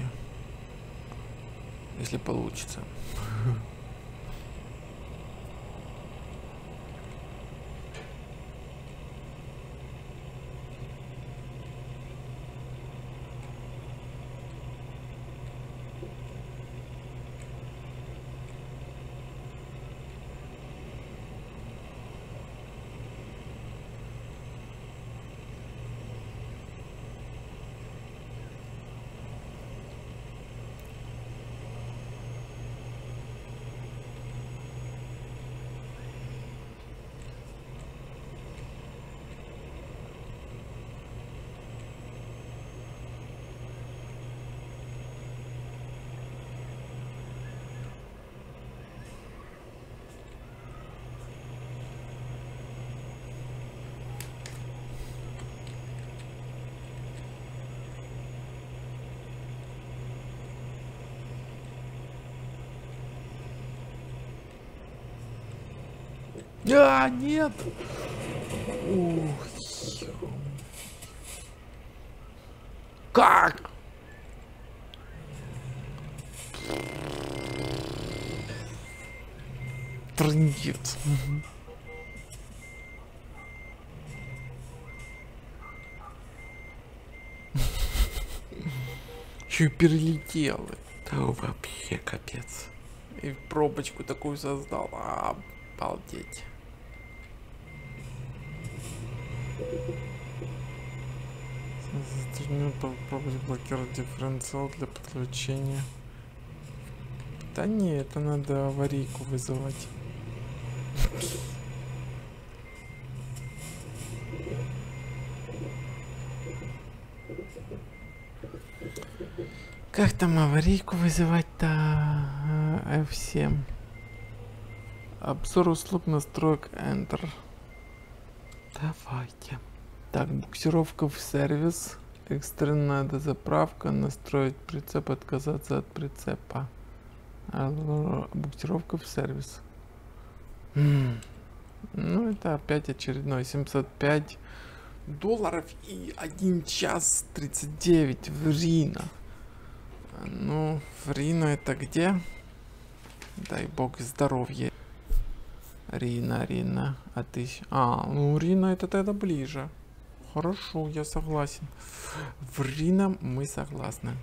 Если получится. А, нет! Ух, как? Трындец. Еще и перелетел. Да вообще капец. И пробочку такую создал. Обалдеть. Затруднено попробовать блокировать дифференциал для подключения. Да не, это надо аварийку вызывать. Как там аварийку вызывать-то? F7. Обзор услуг, настроек, Enter. Давайте. Так, буксировка в сервис. Экстренная дозаправка. Настроить прицеп, отказаться от прицепа. Буксировка в сервис. Ну, это опять очередной. $705 и 1 час 39 в Рино. Ну, в Рино это где? Дай бог здоровья. Рино. А ты... ну Рино это тогда ближе. Хорошо, я согласен. В Рино мы согласны.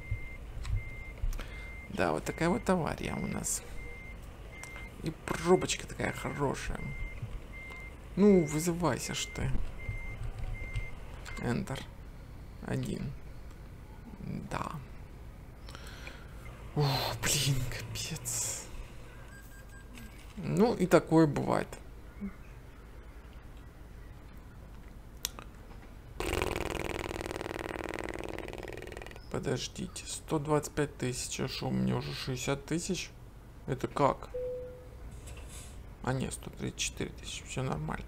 Да, вот такая вот авария у нас. И пробочка такая хорошая. Ну, вызывайся ж ты. Enter. 1. Да. Ух, блин, капец. Ну, и такое бывает. Подождите, 125 тысяч, а что, у меня уже 60 тысяч? Это как? А нет, 134 тысячи, все нормально.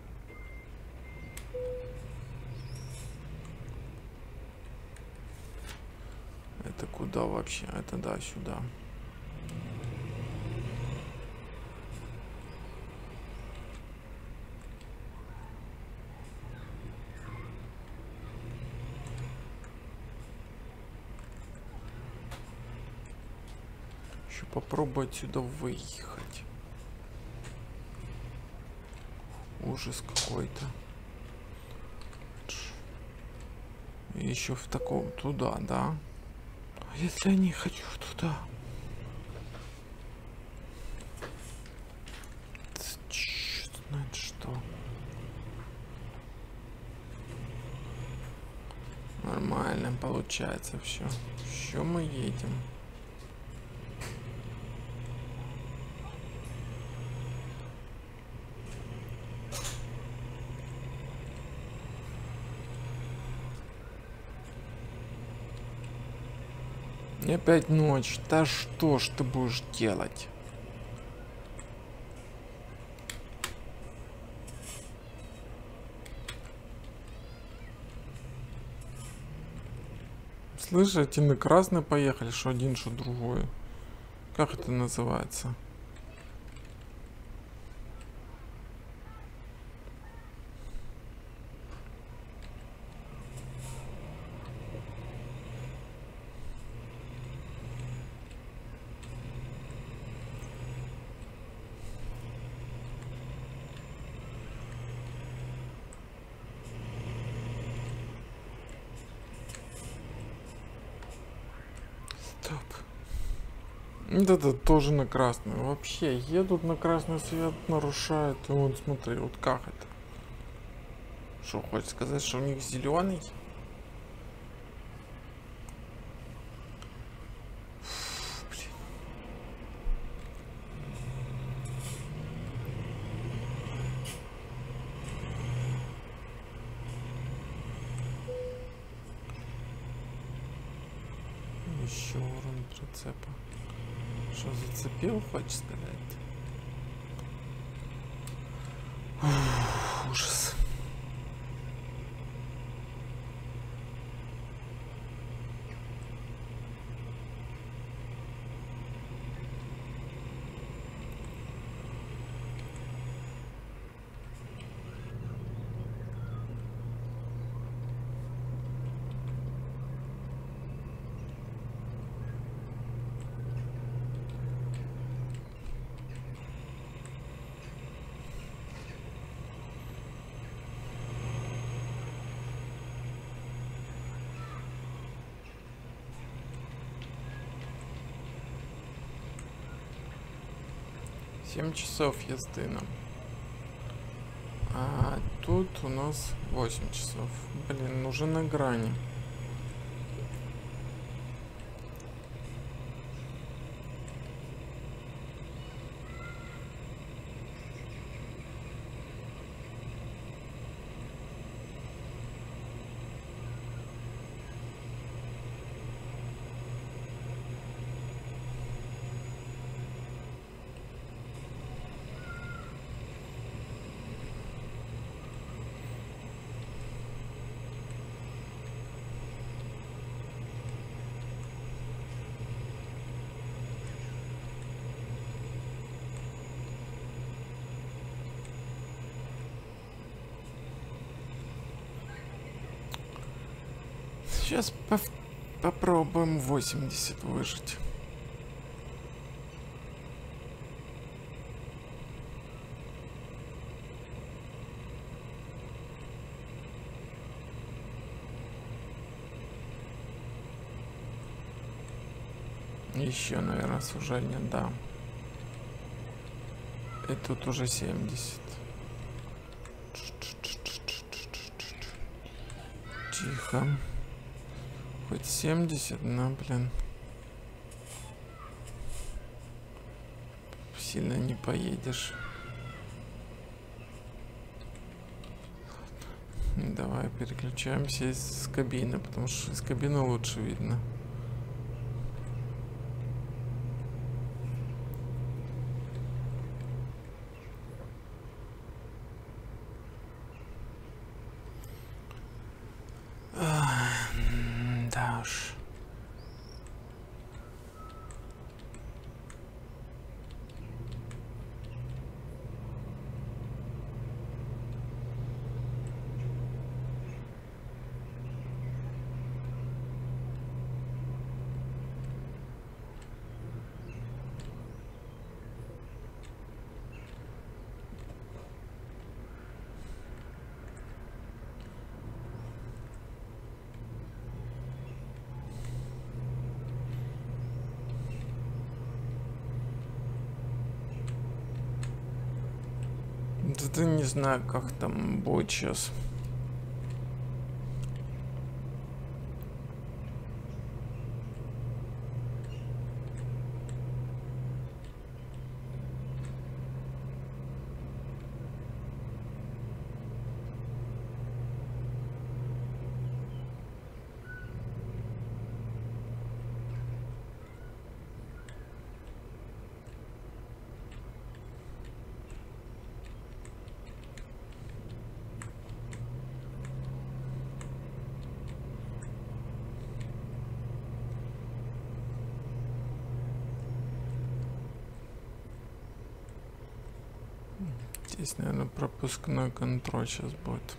Это куда вообще? Это да, сюда. Еще попробую отсюда выехать. Ужас какой-то. Еще в таком туда, да? А если я не хочу туда? Черт знает что. Нормально получается все. Еще мы едем. И опять ночь. Да что ж ты будешь делать? Слышите, на красный поехали, что один, что другой. Как это называется? Это тоже на красный. Вообще едут на красный свет, нарушают. И вот смотри, вот как это? Что, хочешь сказать, что у них зеленый? Блин. Еще урон прицепа. Что, зацепил, хочешь сказать? Ух, ужас. 7 часов езды нам. А тут у нас 8 часов. Блин, уже на грани. Сейчас попробуем 80 выжить. Еще, наверное, сужение, да. И тут уже 70. Тихо. Хоть 70, но, блин. Сильно не поедешь. Давай переключаемся из кабины, потому что из кабины лучше видно. Да уж. Да не знаю, как там будет сейчас. Здесь, наверное, пропускной контроль сейчас будет.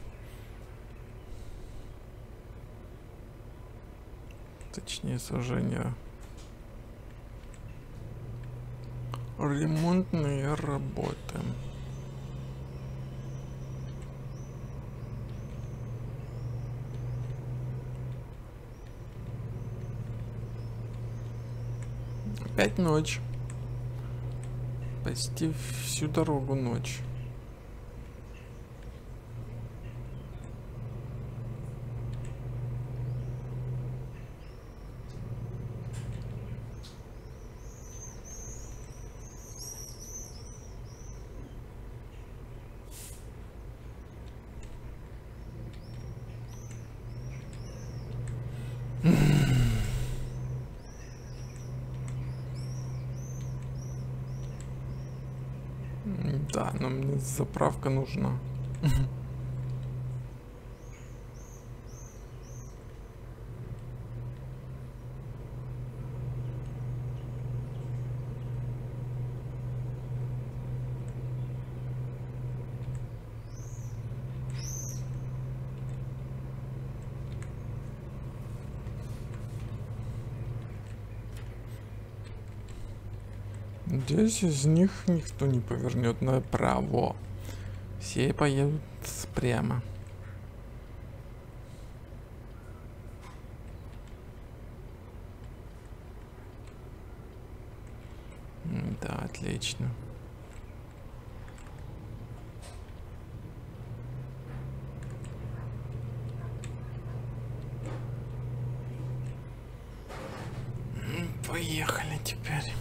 Точнее, сужение. Ремонтные работы. Опять ночь. Почти всю дорогу ночь. Да, но мне заправка нужна. Здесь из них никто не повернет направо. Все поедут прямо. Да, отлично. поехали теперь.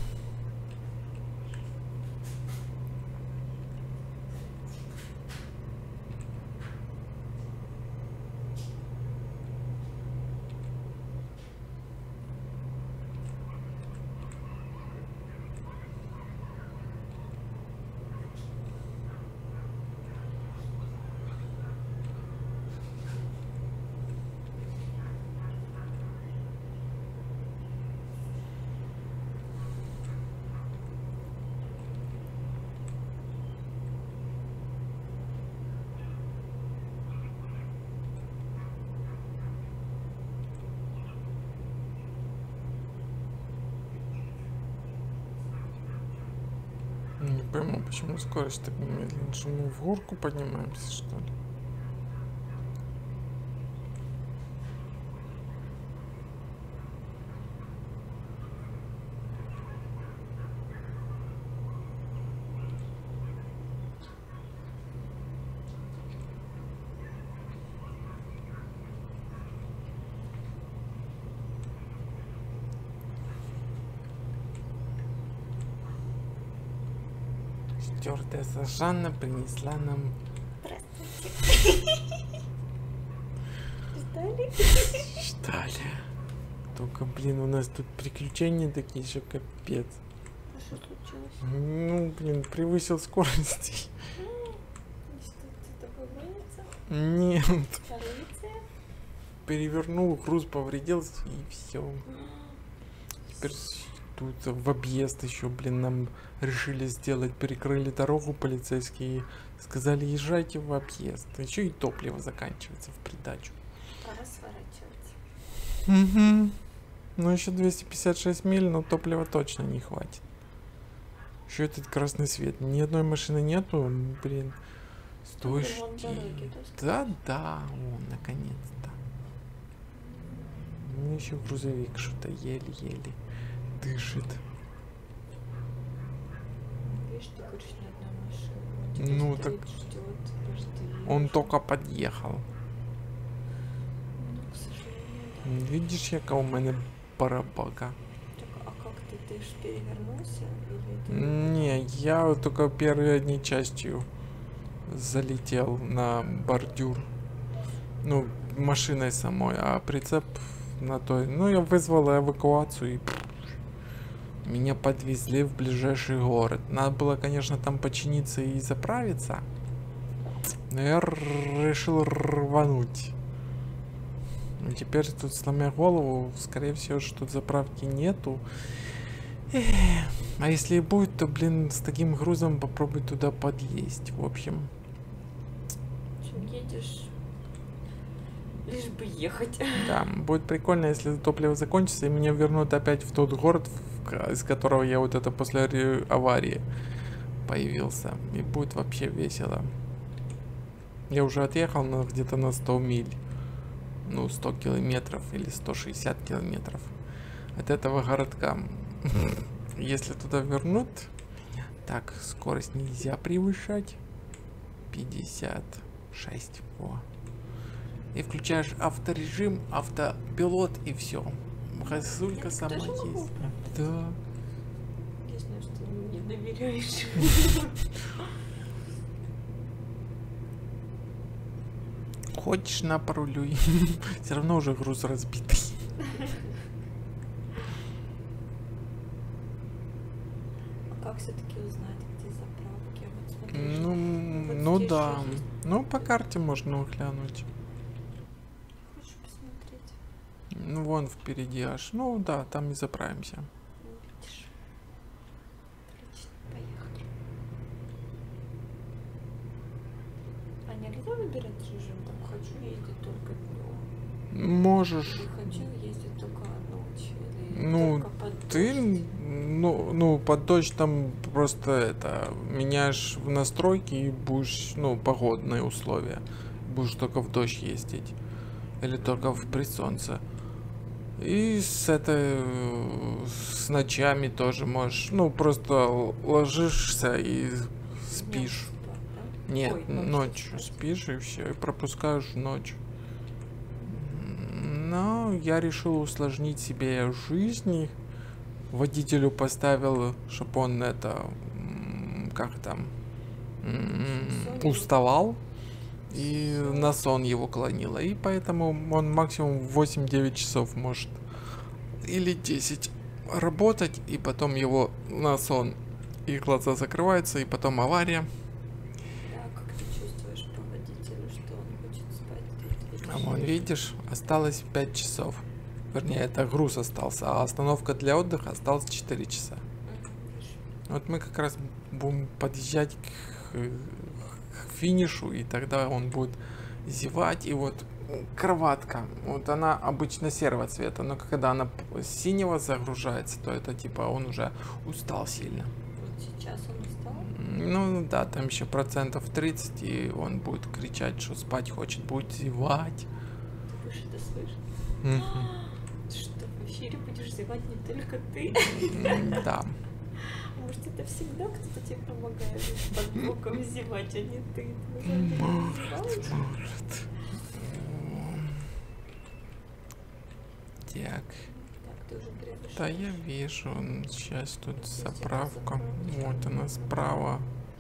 Не пойму, почему скорость так медленно, что мы в горку поднимаемся, что ли? Стюардесса Жанна принесла нам... Ждали? Ждали. Только, блин, у нас тут приключения такие же, капец. А что случилось? Ну, блин, превысил скорости. Что, кто-то погонится? Нет. Полиция? Перевернул, груз повредился и все. Теперь тут в объезд еще, блин, нам решили сделать, перекрыли дорогу полицейские, сказали, езжайте в объезд. Еще и топливо заканчивается в придачу. Пора сворачивать. Угу. Ну еще 256 миль, но топлива точно не хватит. Еще этот красный свет. Ни одной машины нету, блин. Стой. Да, да, о, наконец-то. Ну еще грузовик что-то еле-еле дышит. Видишь, ты говоришь, ни одной машины. Ну так он только подъехал. Ну, к сожалению, да. Видишь, яка у мене барабага. Так, а как ты ж перевернулся? Или ты... Не, я только первой одной частью залетел на бордюр. Ну, машиной самой, а прицеп на той. Ну, я вызвал эвакуацию и меня подвезли в ближайший город. Надо было, конечно, там починиться и заправиться. Но я решил рвануть. И теперь тут, сломя голову, скорее всего, что тут заправки нету. А если и будет, то, блин, с таким грузом попробуй туда подлезть. В общем. Чем едешь? Лишь бы ехать. Да, будет прикольно, если топливо закончится, и меня вернут опять в тот город, из которого я вот это после аварии появился. И будет вообще весело. Я уже отъехал где-то на 100 миль. Ну, 100 километров или 160 километров от этого городка. Если туда вернут... Так, скорость нельзя превышать. 56. О. И включаешь авторежим, автопилот и все. Газулька сама есть. Да. Я знаю, что ты мне доверяешь. Хочешь на порулюй. Все равно уже груз разбитый. А как все-таки узнать, где заправки? Вот смотри, Ну здесь да. что есть? Ну по карте можно глянуть. Хочешь посмотреть? Ну вон впереди аж. Ну да, там и заправимся. Ну, видишь. Отлично, поехали. А нельзя выбирать режим? Там хочу ездить только днем. Можешь. Или хочу ездить только ночью. Или Ну, только под ты, дождь. ну, под дождь там просто это, меняешь в настройки и будешь, ну, погодные условия. Будешь только в дождь ездить. Или только при солнце. И с ночами тоже можешь, ну, просто ложишься и спишь. Днём спать, да? Нет, Ой, ночью спать. спишь и все, и пропускаешь ночь. Но я решил усложнить себе жизнь водителю поставил, чтобы он это, как там, уставал, и на сон его клонило. И поэтому он максимум 8-9 часов может, или 10 работать, и потом его на сон, и глаза закрываются, и потом авария. Да, как ты чувствуешь по водителю, что он хочет спать? А вон, видишь, осталось 5 часов. Вернее, это груз остался, а остановка для отдыха осталось 4 часа. Вот мы как раз будем подъезжать к финишу, и тогда он будет зевать. И вот кроватка, вот она обычно серого цвета, но когда она синего загружается, то это типа он уже устал сильно. Вот сейчас он устал? Ну да, там еще 30%, и он будет кричать, что спать хочет, будет зевать. Ты будешь это слышать? Что в эфире будешь зевать не только ты? Да. Может, это всегда кто-то тебе помогает под боком зевать, а не ты? Может. Так. Так, ты уже превышаешь. Да, я вижу. Сейчас тут Вот здесь заправка. заправочка. Вот она справа.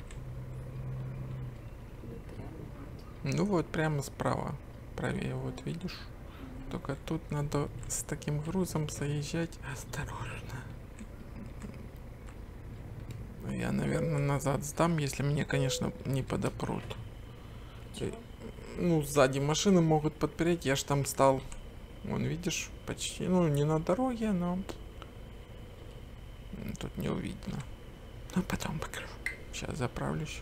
Ну, прям Ну вот прямо справа. Правее, вот видишь. Только тут надо с таким грузом заезжать осторожно. Я, наверное, назад сдам, если мне, конечно, не подопрут. чего? Ну, сзади машины могут подпереть, я ж там стал. Вон, видишь, почти, ну, не на дороге, но тут не увидно. Ну, потом покажу. Сейчас заправлюсь.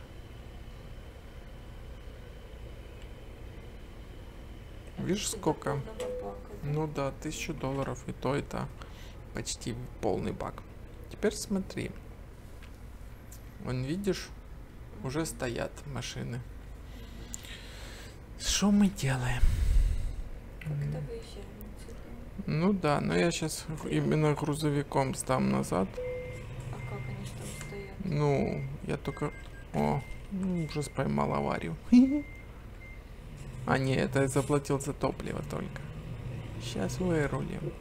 Видишь, Почти до сколько? полного бака, да? Ну да, $1000, и то это почти полный бак. Теперь смотри. Вон, видишь, уже стоят машины. Что мы делаем? Когда выезжаем отсюда? Ну да, но я сейчас именно грузовиком сдам назад. А как они ж там стоят? Ну, я только... О, уже поймал аварию. А не, это я заплатил за топливо только. Сейчас вырулим.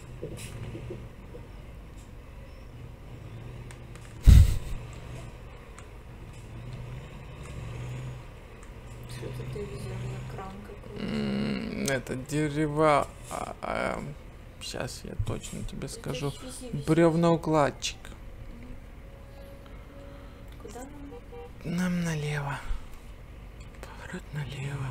Что это ты везешь на кран какой-то? Это дерево... Сейчас я точно тебе скажу. Вези, вези. Бревноукладчик. Куда нам? Нам налево. Поворот налево.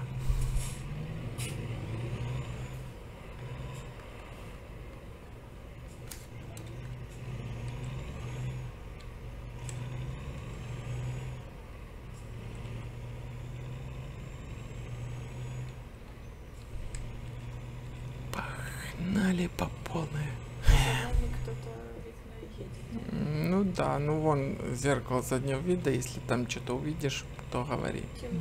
Погнали по полной. За нами кто-то, видно, едет. Ну да, ну вон зеркало заднего вида, если там что-то увидишь, то говори. Темно.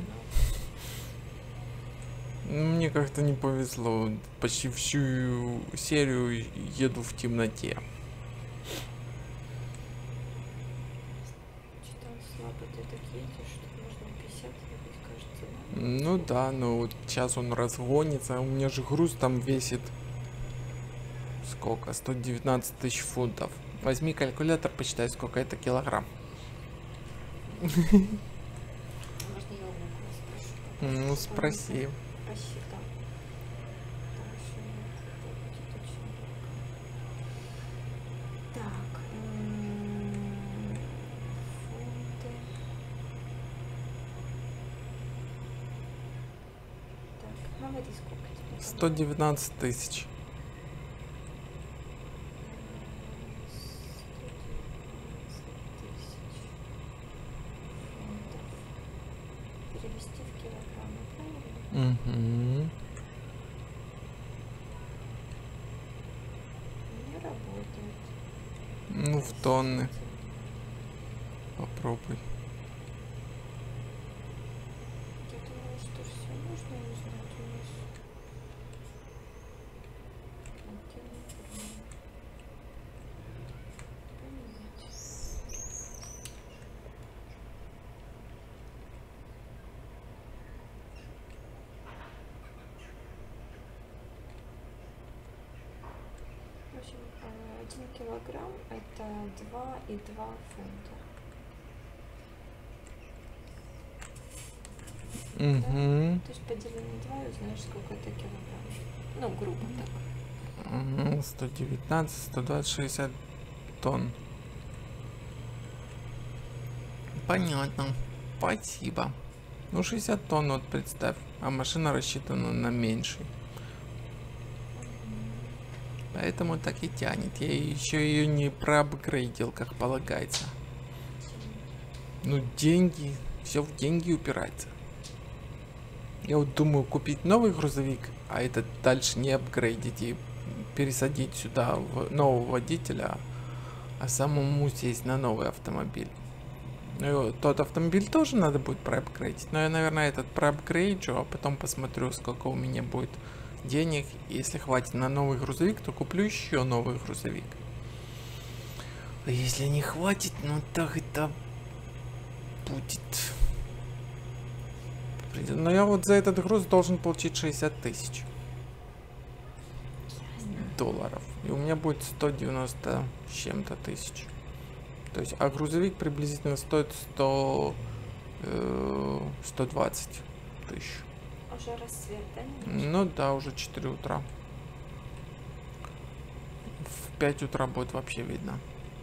Ну, мне как-то не повезло. Почти всю серию еду в темноте. Что-то слабо ты так едешь, что можно 50 ехать, кажется, да? Ну да, ну вот сейчас он разгонится. У меня же груз там весит сколько? 119 тысяч фунтов. Возьми калькулятор, посчитай, сколько это килограмм. Можно я у Гугла спрошу? Ну спроси. Рассчитал. Там еще нет, это будет очень долго. Так, фунты. Так, говори, сколько тебе? 119 тысяч. 119 000 фунтов. Перевести в килограммы, правильно? Угу. Не работает. Ну в тонны. Попробуй. Я думала, что все можно узнать у нас. В общем, 1 килограмм это 2,2 фунта. Угу. То есть подели на 2 и узнаешь, сколько это килограмм. Ну, грубо так. 119, 120, 60 тонн. Понятно. Спасибо. Ну, 60 тонн, вот представь. А машина рассчитана на меньший. Поэтому так и тянет. Я еще ее не проапгрейдил, как полагается. Ну, деньги. Все в деньги упирается. Я вот думаю купить новый грузовик, а этот дальше не апгрейдить и пересадить сюда нового водителя, а самому сесть на новый автомобиль. Ну, тот автомобиль тоже надо будет проапгрейдить, но я, наверное, этот проапгрейджу, а потом посмотрю, сколько у меня будет денег. Если хватит на новый грузовик, то куплю еще новый грузовик. А если не хватит, ну так это будет... Но я вот за этот груз должен получить 60 тысяч долларов. И у меня будет 190 с чем-то тысяч. То есть, а грузовик приблизительно стоит 120 тысяч. Уже рассвет, да? Ну да, уже 4 утра. В 5 утра будет вообще видно.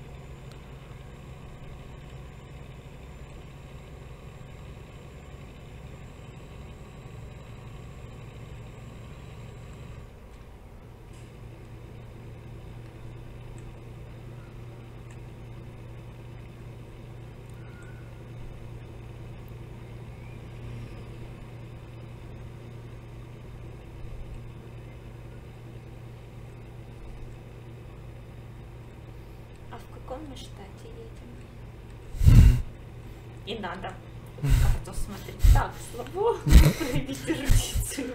А в каком мы штате едем? И надо карту смотреть. Так, слабо. Проявите эрудицию.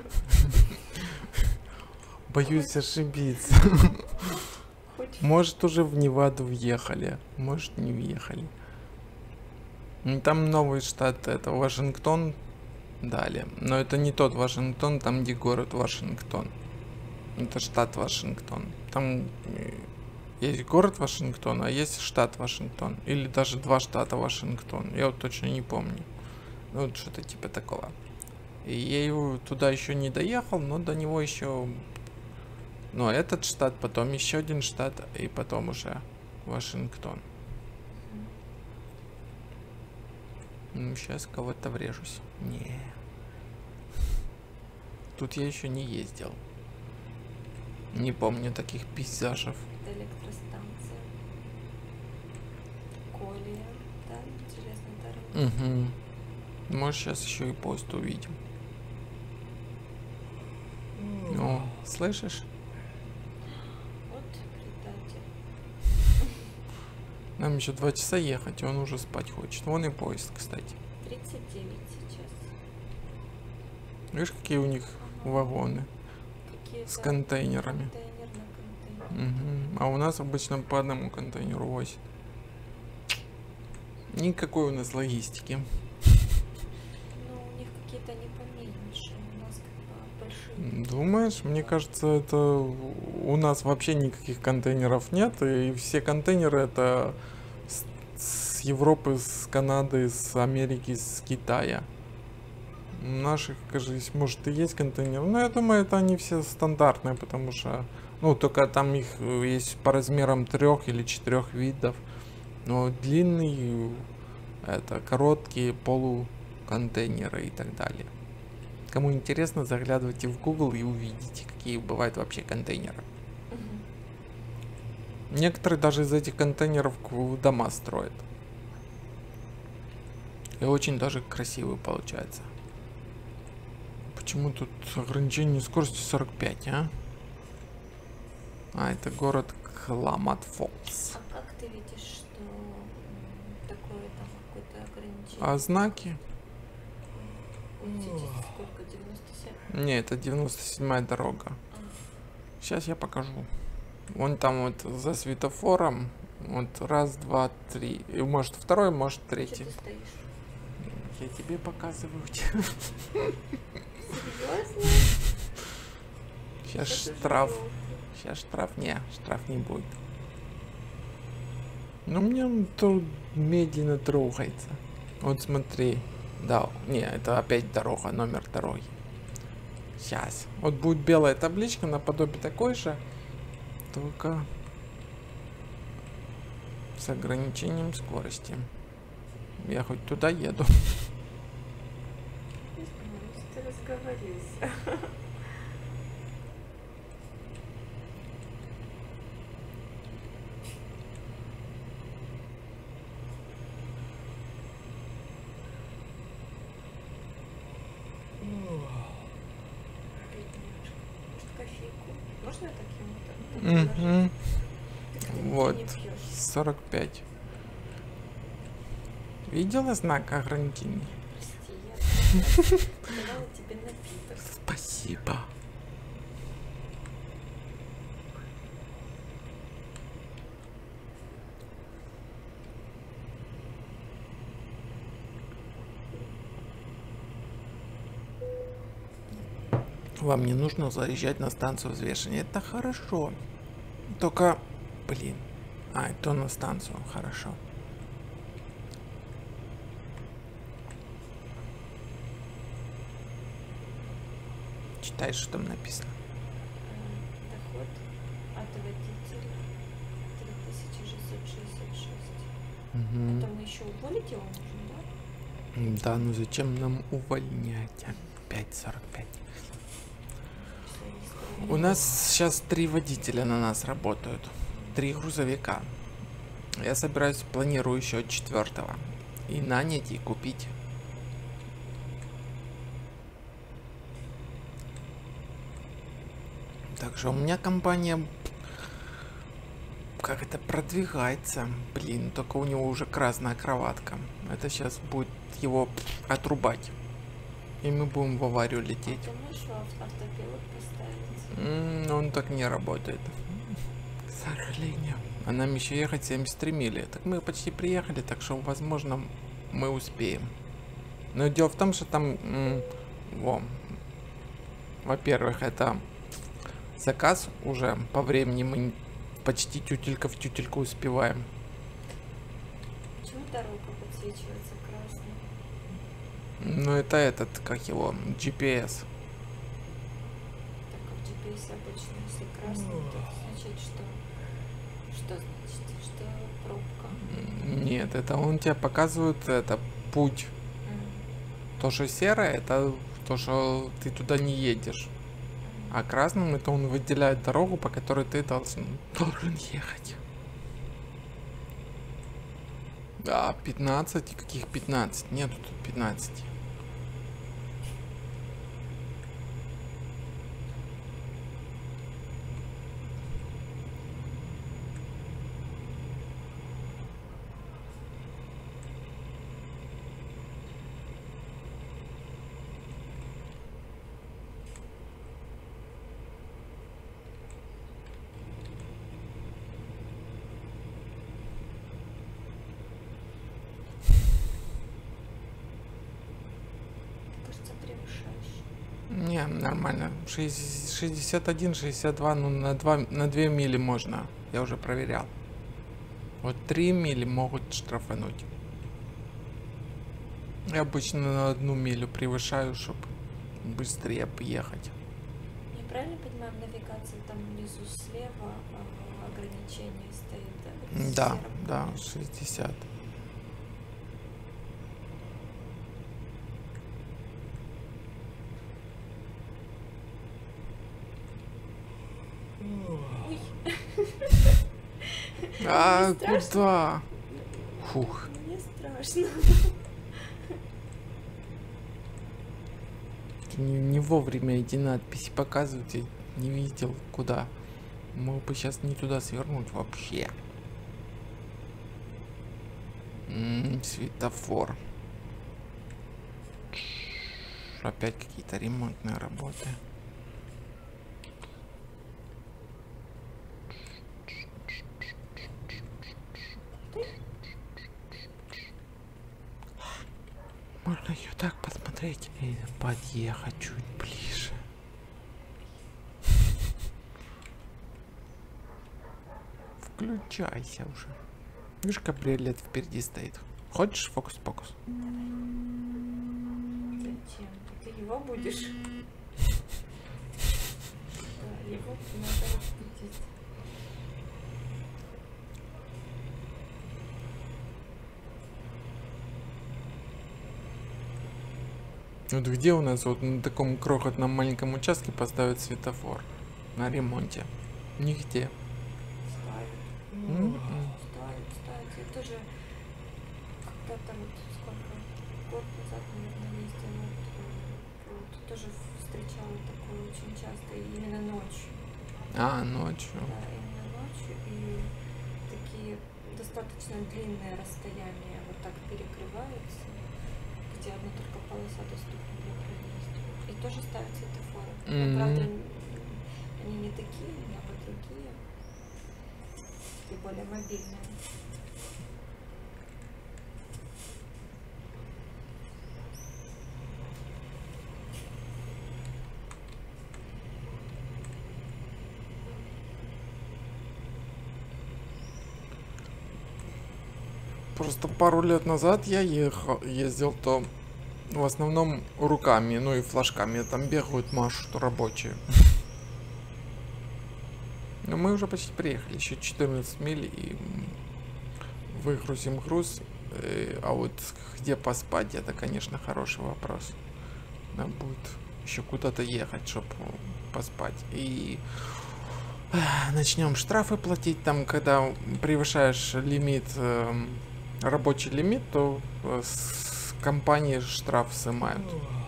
Боюсь ошибиться. Может, уже в Неваду въехали, может, не въехали. Там новый штат, это Вашингтон дали. Но это не тот Вашингтон, там где город Вашингтон. Это штат Вашингтон. Там есть город Вашингтон, а есть штат Вашингтон. Или даже два штата Вашингтон. Я вот точно не помню. Ну, вот что-то типа такого. И я его туда еще не доехал, но до него еще... Ну, этот штат, потом еще один штат, и потом уже Вашингтон. Ну, сейчас кого-то врежусь. Не. Тут я еще не ездил. Не помню таких пейзажев. Это электростанция. Колия. Да, железная дорога. Угу. Может, сейчас еще и поезд увидим. О, слышишь? Вот предатель. Нам еще 2 часа ехать, и он уже спать хочет. Вон и поезд, кстати. 39 сейчас. Видишь, какие у них вагоны Какие-то с контейнерами. контейнер на контейнер. Угу. А у нас обычно по одному контейнеру возят. Никакой у нас логистики. Ну, у них какие-то не поменьше. У нас как бы большие. Думаешь? Мне кажется, это у нас вообще никаких контейнеров нет, и все контейнеры это с Европы, с Канады, с Америки, с Китая. У наших, кажется, может и есть контейнеры, но я думаю, это они все стандартные, потому что, ну, только там их есть по размерам 3 или 4 видов. Но длинный, это короткие полуконтейнеры и так далее. Кому интересно, заглядывайте в Google и увидите, какие бывают вообще контейнеры. Некоторые даже из этих контейнеров дома строят. И очень даже красивые получается. Почему тут ограничение скорости 45, а? А, это город Кламат Фолс. А как ты видишь, что такое там какое-то ограничение? А знаки? Здесь сколько? 97? Не, это 97-я дорога. Сейчас я покажу. Вон там вот за светофором. Вот раз, два, три. И может второй, может Что третий. ты стоишь? Я тебе показываю. Серьезно? Сейчас штраф. Сейчас штраф. Не, штраф не будет. Ну, мне он то медленно трогается. Вот смотри. Да, не, это опять дорога, номер второй. Сейчас. Вот будет белая табличка наподобие такой же, только с ограничением скорости. Я хоть туда еду. Не знаю, если ты разговорился. Бедняжка. Может, кофейку? Можно я так ему так Мгм. Ты Вот. не пьешь. 45. Видела знак ограничений? Прости, я давала тебе напиток. Спасибо. Вам не нужно заезжать на станцию взвешивания. Это хорошо. Только, блин. А, это на станцию. Хорошо. Читай, что там написано. Доход от водителя 3666. Мгм. Это мы еще уволить его можем, да? Да, ну зачем нам увольнять? Опять 45. У нас сейчас 3 водителя на нас работают. 3 грузовика. Я собираюсь, планирую еще 4-го. И нанять, и купить. Так что у меня компания как это продвигается. Блин, только у него уже красная кроватка. Это сейчас будет его отрубать. И мы будем в аварию лететь. Ты можешь автопилот поставить? Он так не работает. К сожалению. А нам еще ехать 73 мили. Так мы почти приехали, так что, возможно, мы успеем. Но дело в том, что там... Во-первых, это заказ уже по времени. Мы почти тютелька в тютельку успеваем. Почему дорога подсвечивается красной? Ну, это этот, как его, GPS. Так как GPS обычно, если красный, то это значит, что... Что значит? Что пробка. Нет, это он тебе показывает это путь. То, что серое, это то, что ты туда не едешь. А красным это он выделяет дорогу, по которой ты должен ехать. Да, 15. Каких 15? Нету тут 15. Кажется, превышаешь. Не, нормально. 61, 62, ну на 2 мили можно. Я уже проверял. Вот 3 мили могут штрафануть. Я обычно на 1 милю превышаю, чтобы быстрее поехать. Я правильно понимаю, в навигации там внизу слева ограничение стоит, да? Да, Серым. да, 60. Ой, А, Не страшно? куда? Фух. мне страшно. Не вовремя эти надписи показывают, я не видел куда. Мог бы сейчас не туда свернуть вообще. Светофор. Опять какие-то ремонтные работы. Можно ее так посмотреть и подъехать чуть ближе. Включайся уже. Видишь, кабриолет впереди стоит. Хочешь фокус-покус? Зачем? Ты его будешь? Да, его надо разбудить. Вот где у нас вот на таком крохотном маленьком участке поставят светофор на ремонте? Нигде. Ставит. М-м. Ставит. Я тоже когда-то вот сколько год назад, наверное, ездила, вот, тоже встречала такое очень часто, и именно ночью. А, ночью. Да, именно ночью, и такие достаточно длинные расстояния вот так перекрываются, где одна только полоса доступна для проезда. И тоже ставят светофоры. Но, правда, они не такие, немного другие, и более мобильные. Просто пару лет назад я ездил, то в основном руками, ну и флажками. Там бегают, машут рабочие. Но мы уже почти приехали, еще 14 миль и выгрузим груз. А вот где поспать, это, конечно, хороший вопрос. Нам будет еще куда-то ехать, чтобы поспать. И начнем штрафы платить. Там, когда превышаешь лимит, рабочий лимит, то с компании штраф снимают.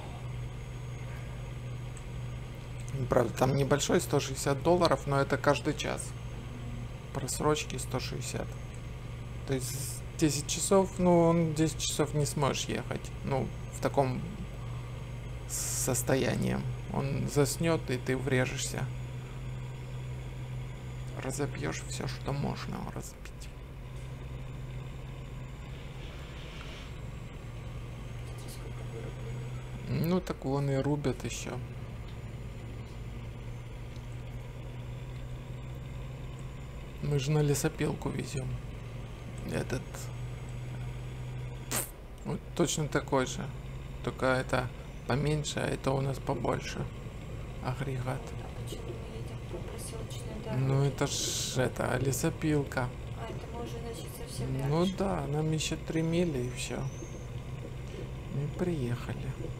Правда, там небольшой, $160, но это каждый час. Просрочки 160. То есть 10 часов, ну, 10 часов не сможешь ехать. Ну, в таком состоянии. Он заснет, и ты врежешься. Разобьешь все, что можно разбить. Ну, так вон и рубят еще. Мы же на лесопилку везем. Этот вот точно такой же. Только это поменьше, а это у нас побольше. Агрегат. А почему мы едем по проселочной дороге? Ну это ж это лесопилка. А, это мы уже, значит, совсем Ну дальше. да, нам еще 3 мили и все. Мы приехали.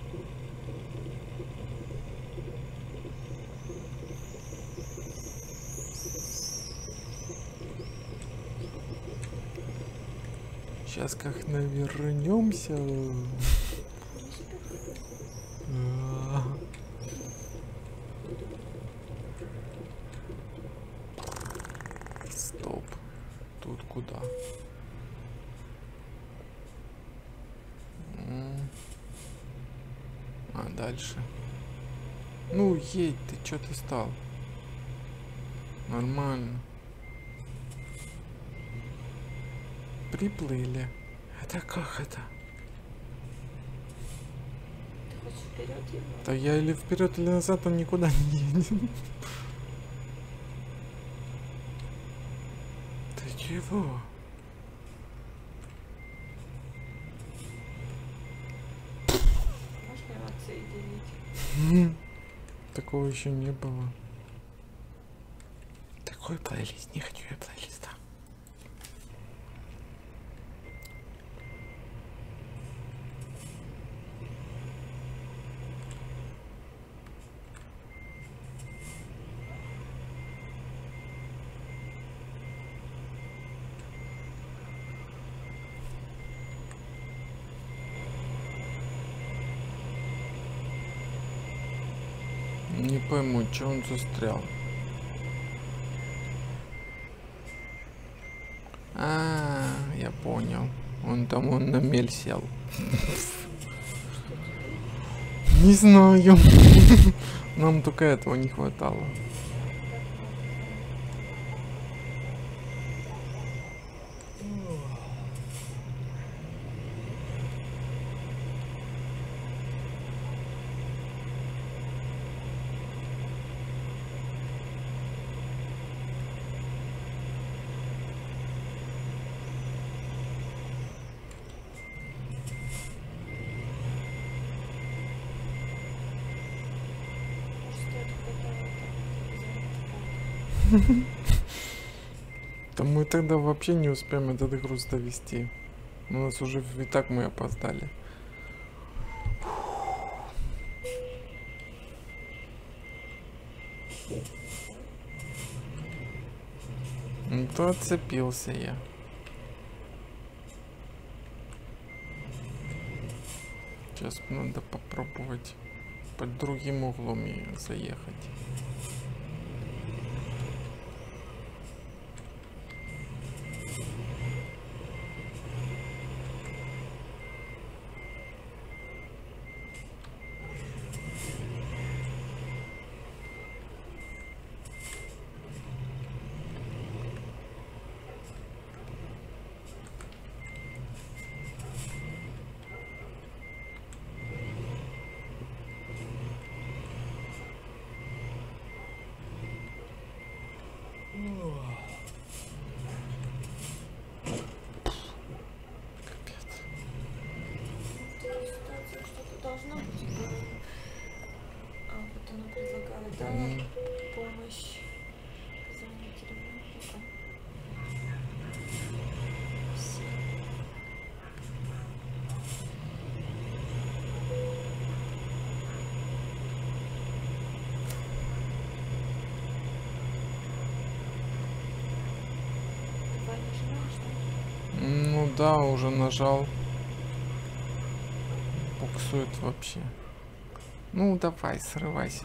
Сейчас как навернемся. Стоп. Тут куда? А дальше. Ну едь ты, чё ты стал? Нормально. Приплыли. Это как это? Ты хочешь вперед его? Да я или вперед, или назад, он никуда не едет. Ты чего? Можно его отсоединить? Такого еще не было. Такой плейлист, не хочу я плейлиста. Не пойму, че он застрял. Я понял. Он на мель сел. Не знаю. Нам только этого не хватало. То мы тогда вообще не успеем этот груз довести. У нас уже и так мы опоздали. Ну то отцепился я. Сейчас надо попробовать под другим углом заехать. Должно быть. Вот она предлагала, да, помощь. Позвонить ремонтнику. Все. Давай нажимаешь, да? Ну да, уже нажал. Буксует вообще. Ну давай, срывайся.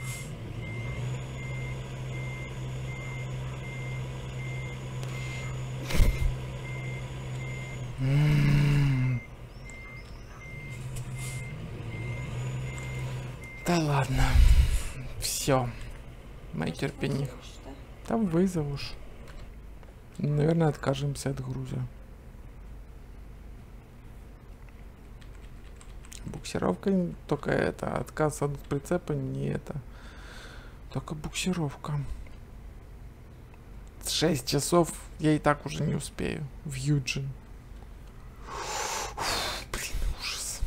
Да ладно. Все. Мои терпение. Там вызовешь. Наверное, откажемся от груза. Буксировка только это. Отказ от прицепа не это. Только буксировка. 6 часов я и так уже не успею. В Юджин. Блин, ужас.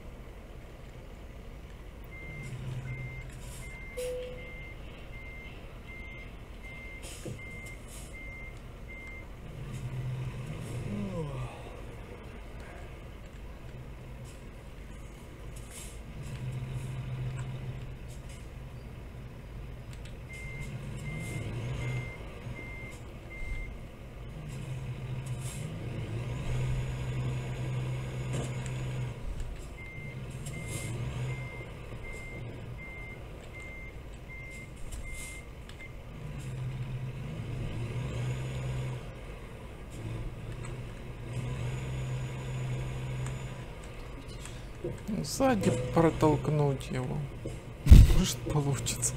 Сзади протолкнуть его. Может получится.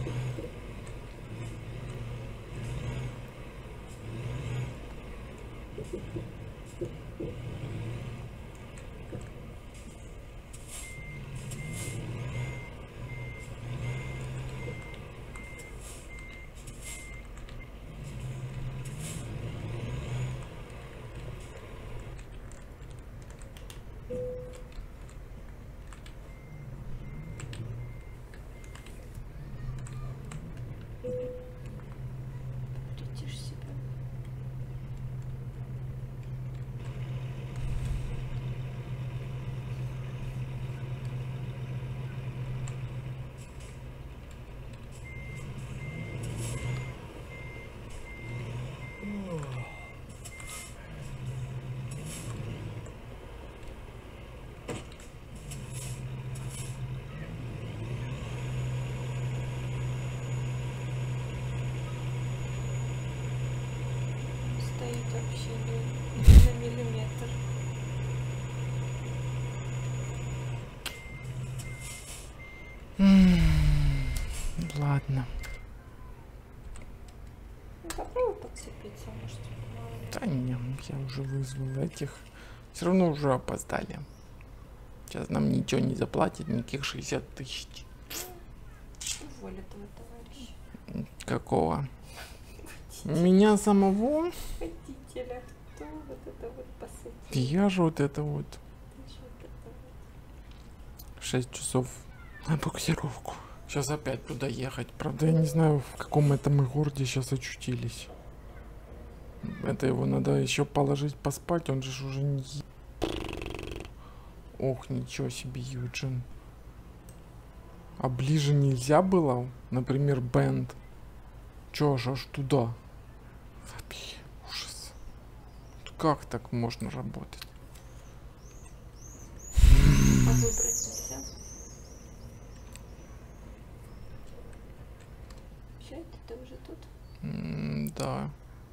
Придешь себя. Стоит вообще не на миллиметр. Ладно. Ну, попробуй подцепиться, может, мало ли. Да не, я уже вызвал этих. Все равно уже опоздали. Сейчас нам ничего не заплатят, никаких 60 тысяч. Уволь этого товарища. Какого? Меня самого? Водителя. Кто вот это вот посадил? Я же вот это вот. Ты же вот это вот. 6 часов на буксировку. Сейчас опять туда ехать. Правда, я не знаю, в каком это мы городе сейчас очутились. Это его надо еще положить поспать, он же уже не... Ох, ничего себе, Юджин. А ближе нельзя было? Например, Бенд. Чё ж аж туда? Вообще, ужас. Как так можно работать? А выбрать нельзя? Все, это ты уже тут? Да.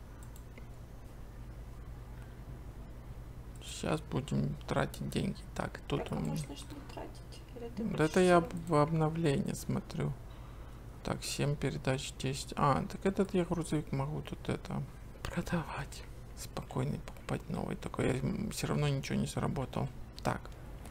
Сейчас будем тратить деньги. Так, тут Так, у а меня... можно ж не тратить? Или ты Да хочешь это я всё? в обновлении смотрю. Так, 7 передач, 10. А, так этот я грузовик могу тут это продавать. Спокойно покупать новый. Только я все равно ничего не заработал. Так.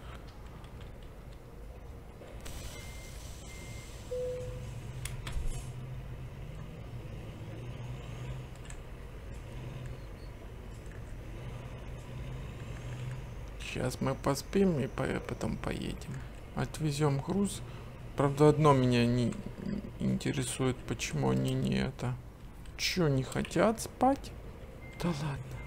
Сейчас мы поспим и потом поедем. Отвезем груз. Правда, одно меня не интересует, почему они не это. Чё, не хотят спать? Да ладно.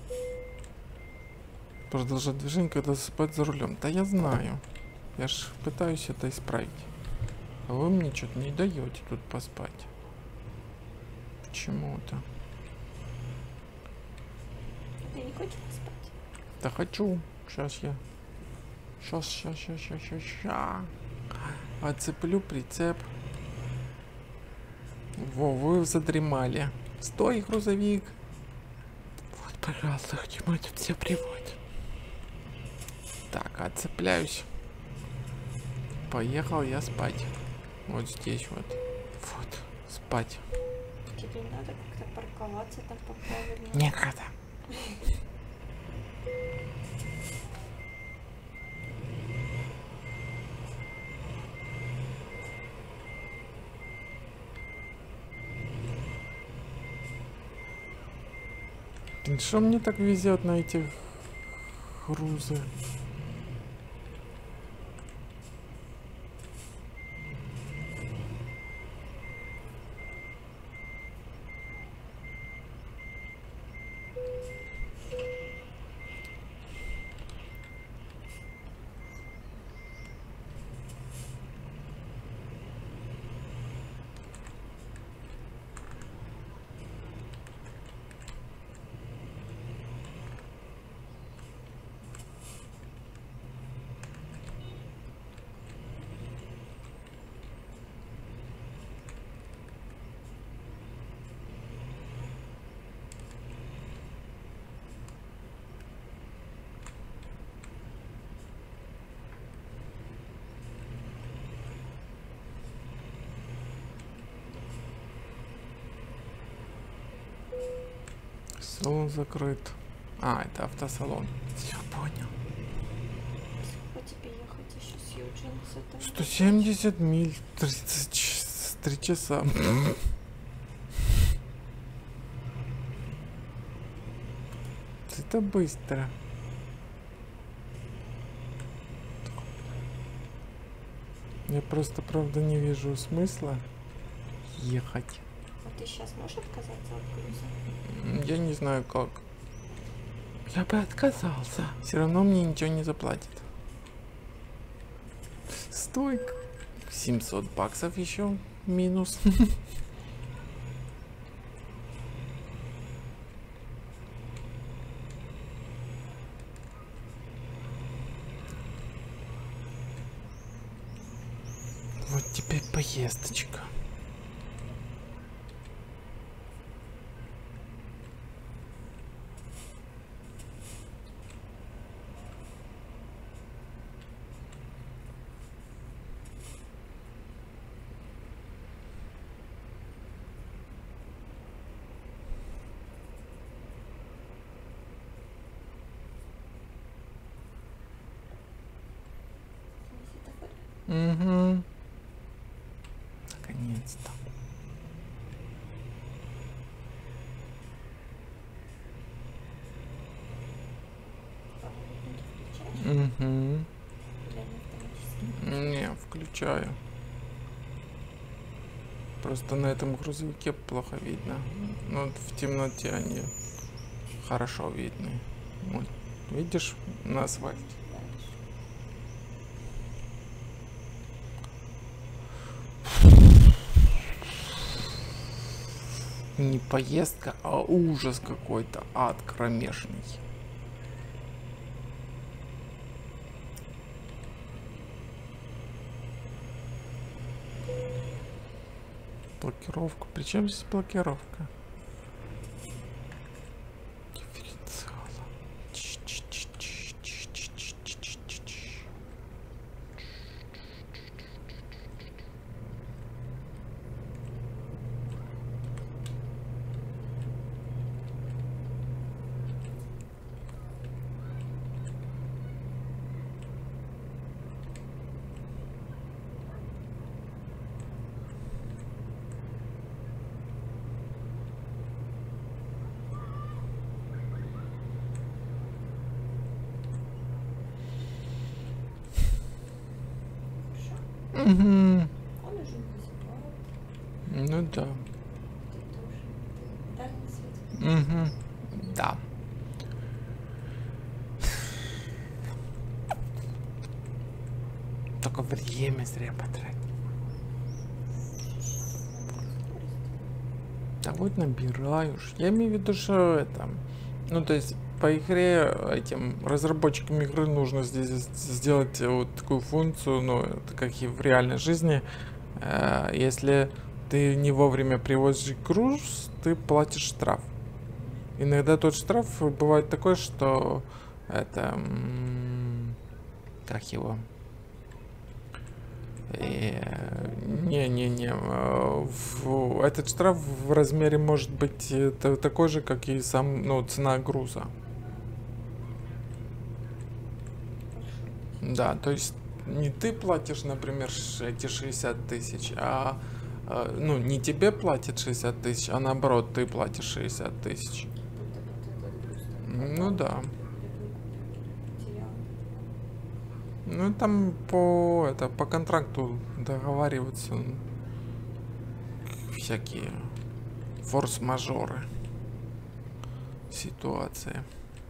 Продолжать движение, когда засыпать за рулем. Да я знаю. Я ж пытаюсь это исправить. А вы мне что-то не даете тут поспать. Почему-то. Ты не хочешь поспать? Да хочу. Сейчас я. Ща. Отцеплю прицеп. Во, вы задремали. Стой, грузовик. Вот, пожалуйста, к чему это все приводит. Так, отцепляюсь. Поехал я спать. Вот здесь вот. Вот, спать. Тебе надо как-то парковаться там по-правильному. Некогда. Блин, что мне так везет на эти грузы? Салон закрыт. А, это автосалон. Все понял. Сколько тебе ехать еще с Юджина с этого? 170 миль, 33 часа. Это быстро. Я просто, правда, не вижу смысла ехать. А ты сейчас можешь отказаться от груза? Я не знаю как. Я бы отказался. Все равно мне ничего не заплатит. Стой. 700 баксов еще минус. Вот теперь поездочка. Угу. Наконец-то. Угу. Не, включаю. Просто на этом грузовике плохо видно. Ну, вот в темноте они хорошо видны. Вот. Видишь, на асфальте. Не поездка, а ужас какой-то, ад кромешный. Блокировка. Причем здесь блокировка? Дифференциала. Угу. Он уже вызывает. Ну да. Ты тоже. Да, на свете. Угу. Да. Только время зря потратил. Да вот набираешь. Я имею в виду, что это... Ну, то есть, по игре этим разработчикам игры нужно здесь сделать вот такую функцию, ну, это как и в реальной жизни. Если ты не вовремя привозишь груз, ты платишь штраф. Иногда тот штраф бывает такой, что это... Как его? Не-не-не. Этот штраф в размере может быть такой же, как и сам, ну, цена груза. Да, то есть не ты платишь, например, эти 60 тысяч, ну, не тебе платят 60 тысяч, а наоборот, ты платишь 60 тысяч. Ну да. Ну там по контракту договариваться всякие форс-мажоры ситуации.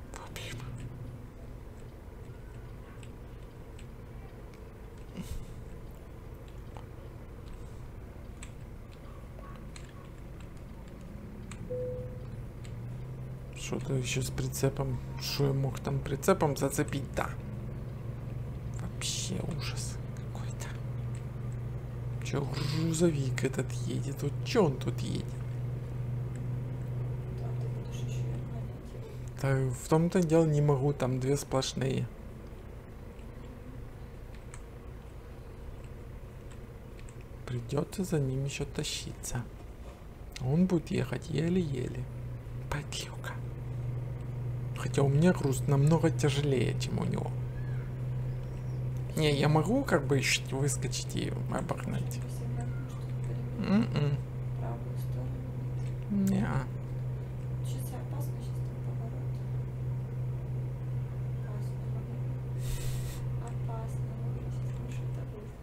Что-то еще с прицепом. Что я мог там прицепом зацепить-то? Вообще ужас какой-то. Че грузовик этот едет? Вот че он тут едет? Да, в том-то дело не могу, там две сплошные. Придется за ним еще тащиться. Он будет ехать еле-еле. Подлюка. Хотя у меня груз намного тяжелее, чем у него. Не, я могу как бы выскочить и обогнать. Не. Сейчас опасно, сейчас там поворот. Опасно. Сейчас машина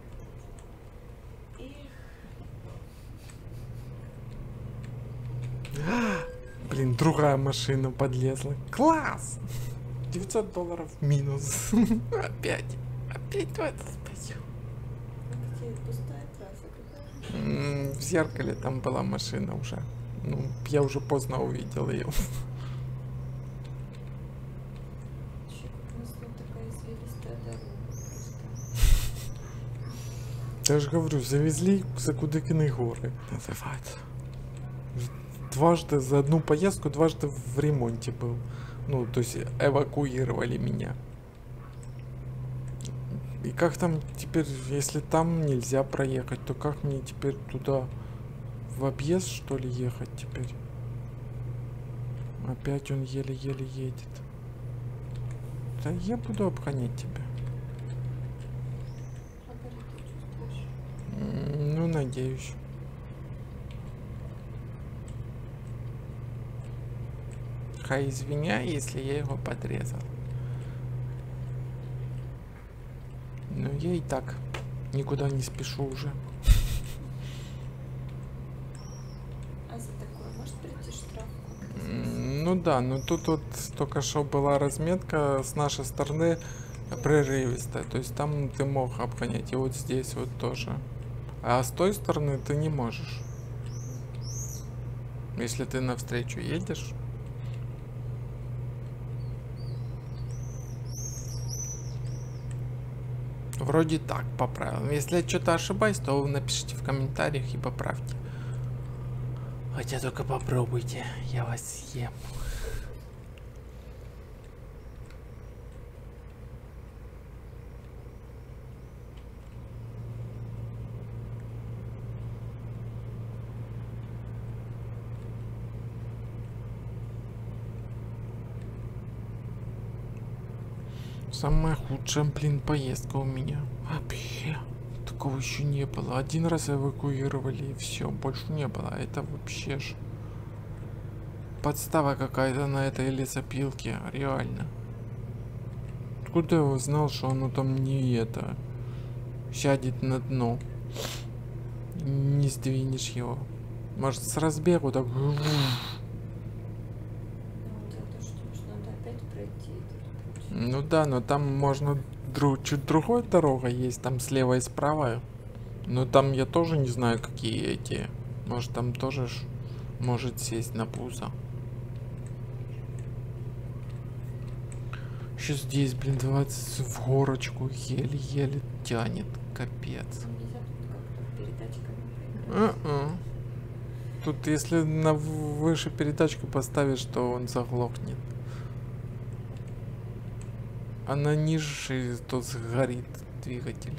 будет. Блин, другая машина подлезла. Класс! $900 минус. Опять в это спасибо. Где пустая трасса какая? В зеркале там была машина уже. Ну, я уже поздно увидел ее. У нас тут такая извилистая дорога просто. Я же говорю, завезли за Кудыкины горы. Называется. Дважды за одну поездку, дважды в ремонте был. Ну, то есть эвакуировали меня. И как там теперь, если там нельзя проехать, то как мне теперь туда в объезд, что ли, ехать теперь? Опять он еле-еле едет. Да я буду обгонять тебя. Ну, надеюсь. Хай извиняй, если я его подрезал. Но я и так никуда не спешу уже. может прийти штраф. Ну да, но тут вот только что была разметка с нашей стороны прерывистая. То есть там ты мог обгонять. И вот здесь вот тоже. А с той стороны ты не можешь. Если ты навстречу едешь. Вроде так, по правилам. Если я что-то ошибаюсь, то вы напишите в комментариях и поправьте. Хотя только попробуйте, я вас съем. Самая худшая, блин, поездка у меня. Вообще. Такого еще не было. Один раз эвакуировали и все, больше не было. Это вообще ж подстава какая-то на этой лесопилке, реально. Откуда я узнал, что оно там не это сядет на дно? Не сдвинешь его. Может, с разбегу так. Ну, вот это что ж, надо опять пройти. Ну да, но там можно чуть другой дорога есть, там слева и справа. Но там я тоже не знаю, какие эти. Может, там тоже может сесть на пузо. Еще здесь, блин, 20 в горочку еле-еле тянет. Капец. Нельзя тут как-то передатчиками проиграть. Тут если на выше передачку поставишь, то он заглохнет. А на ниже то сгорит двигатель.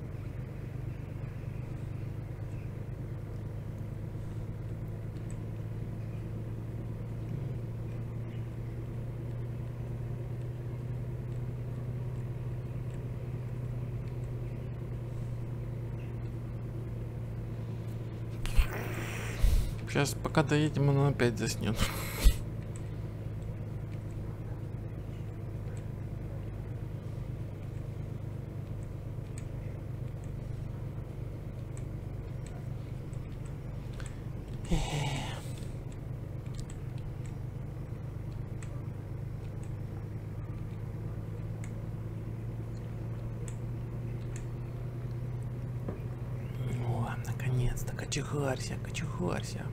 Сейчас пока доедем, он опять заснет. О, наконец-то, кочегарься, кочегарься.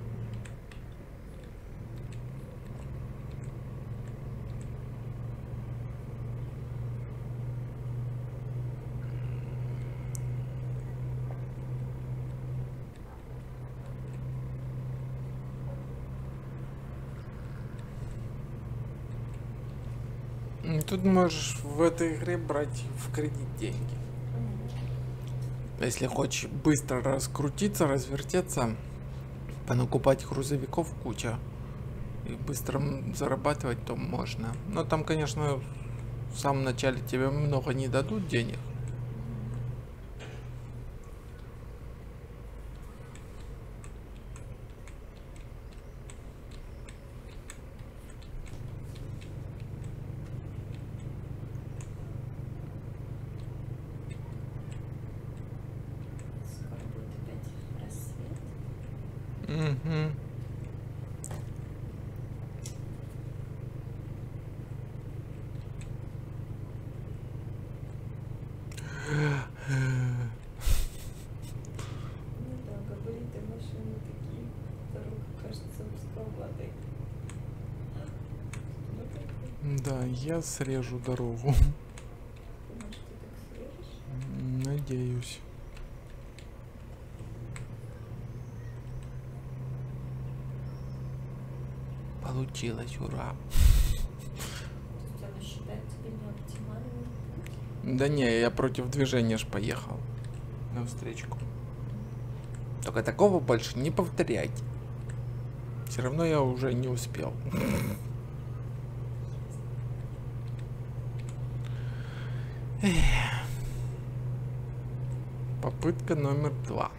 Тут можешь в этой игре брать в кредит деньги. Если хочешь быстро раскрутиться, развертеться, понакупать грузовиков куча и быстро зарабатывать, то можно. Но там, конечно, в самом начале тебе много не дадут денег. Скоро будет опять рассвет. Угу. Ну да, габариты машины такие. Дорога кажется узковатой. Да, я срежу дорогу. Думаешь, ты так срежешь? Надеюсь. Получилось, ура. То есть она считает тебе неоптимальным путь? Да не, я против движения ж поехал. Навстречку. Только такого больше не повторяйте. Все равно я уже не успел. Попытка номер 2.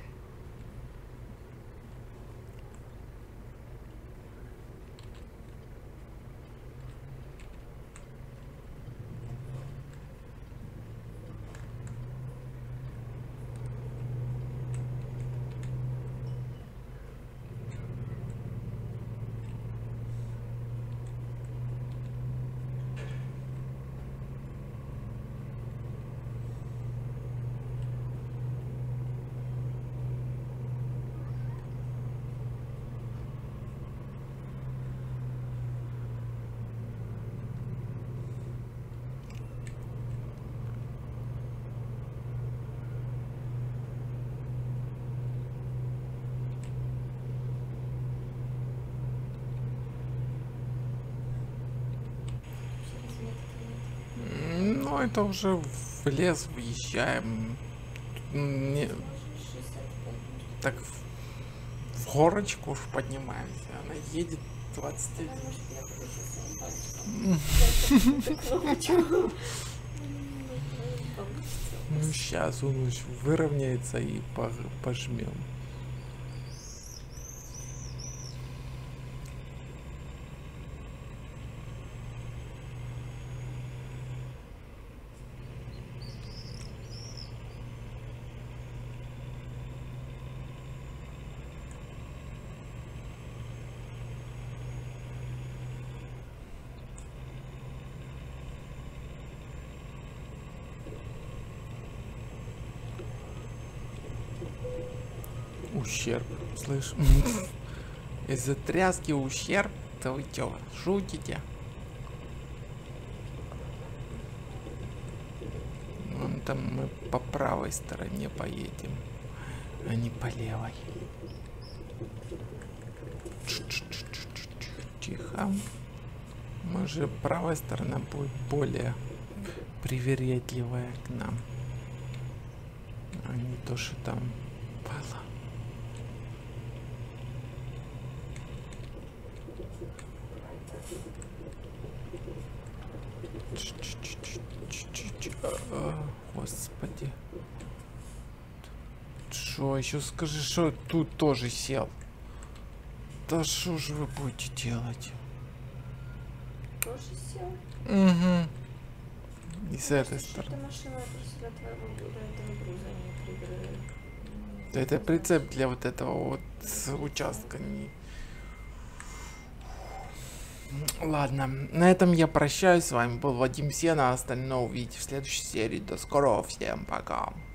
Ну, это уже в лес въезжаем. Так в горочку уж поднимаемся. Она едет 21. Ну, сейчас он уж выровняется и пожмем. Ущерб, слышь? Из-за тряски ущерб? Да вы чё, шутите? Вон там мы по правой стороне поедем, а не по левой. Тихо. Может, правая сторона будет более привередливая к нам, а не то, что там было. Господи. Шо, еще скажи, что тут тоже сел. Да что же вы будете делать? Тоже сел? Угу. И с этой стороны. Эта машина просто для твоего этого груза не прибирает. Это прицеп для вот этого вот участка. Ладно, на этом я прощаюсь. С вами был Вадим Сена. Остальное увидите в следующей серии. До скорого. Всем пока.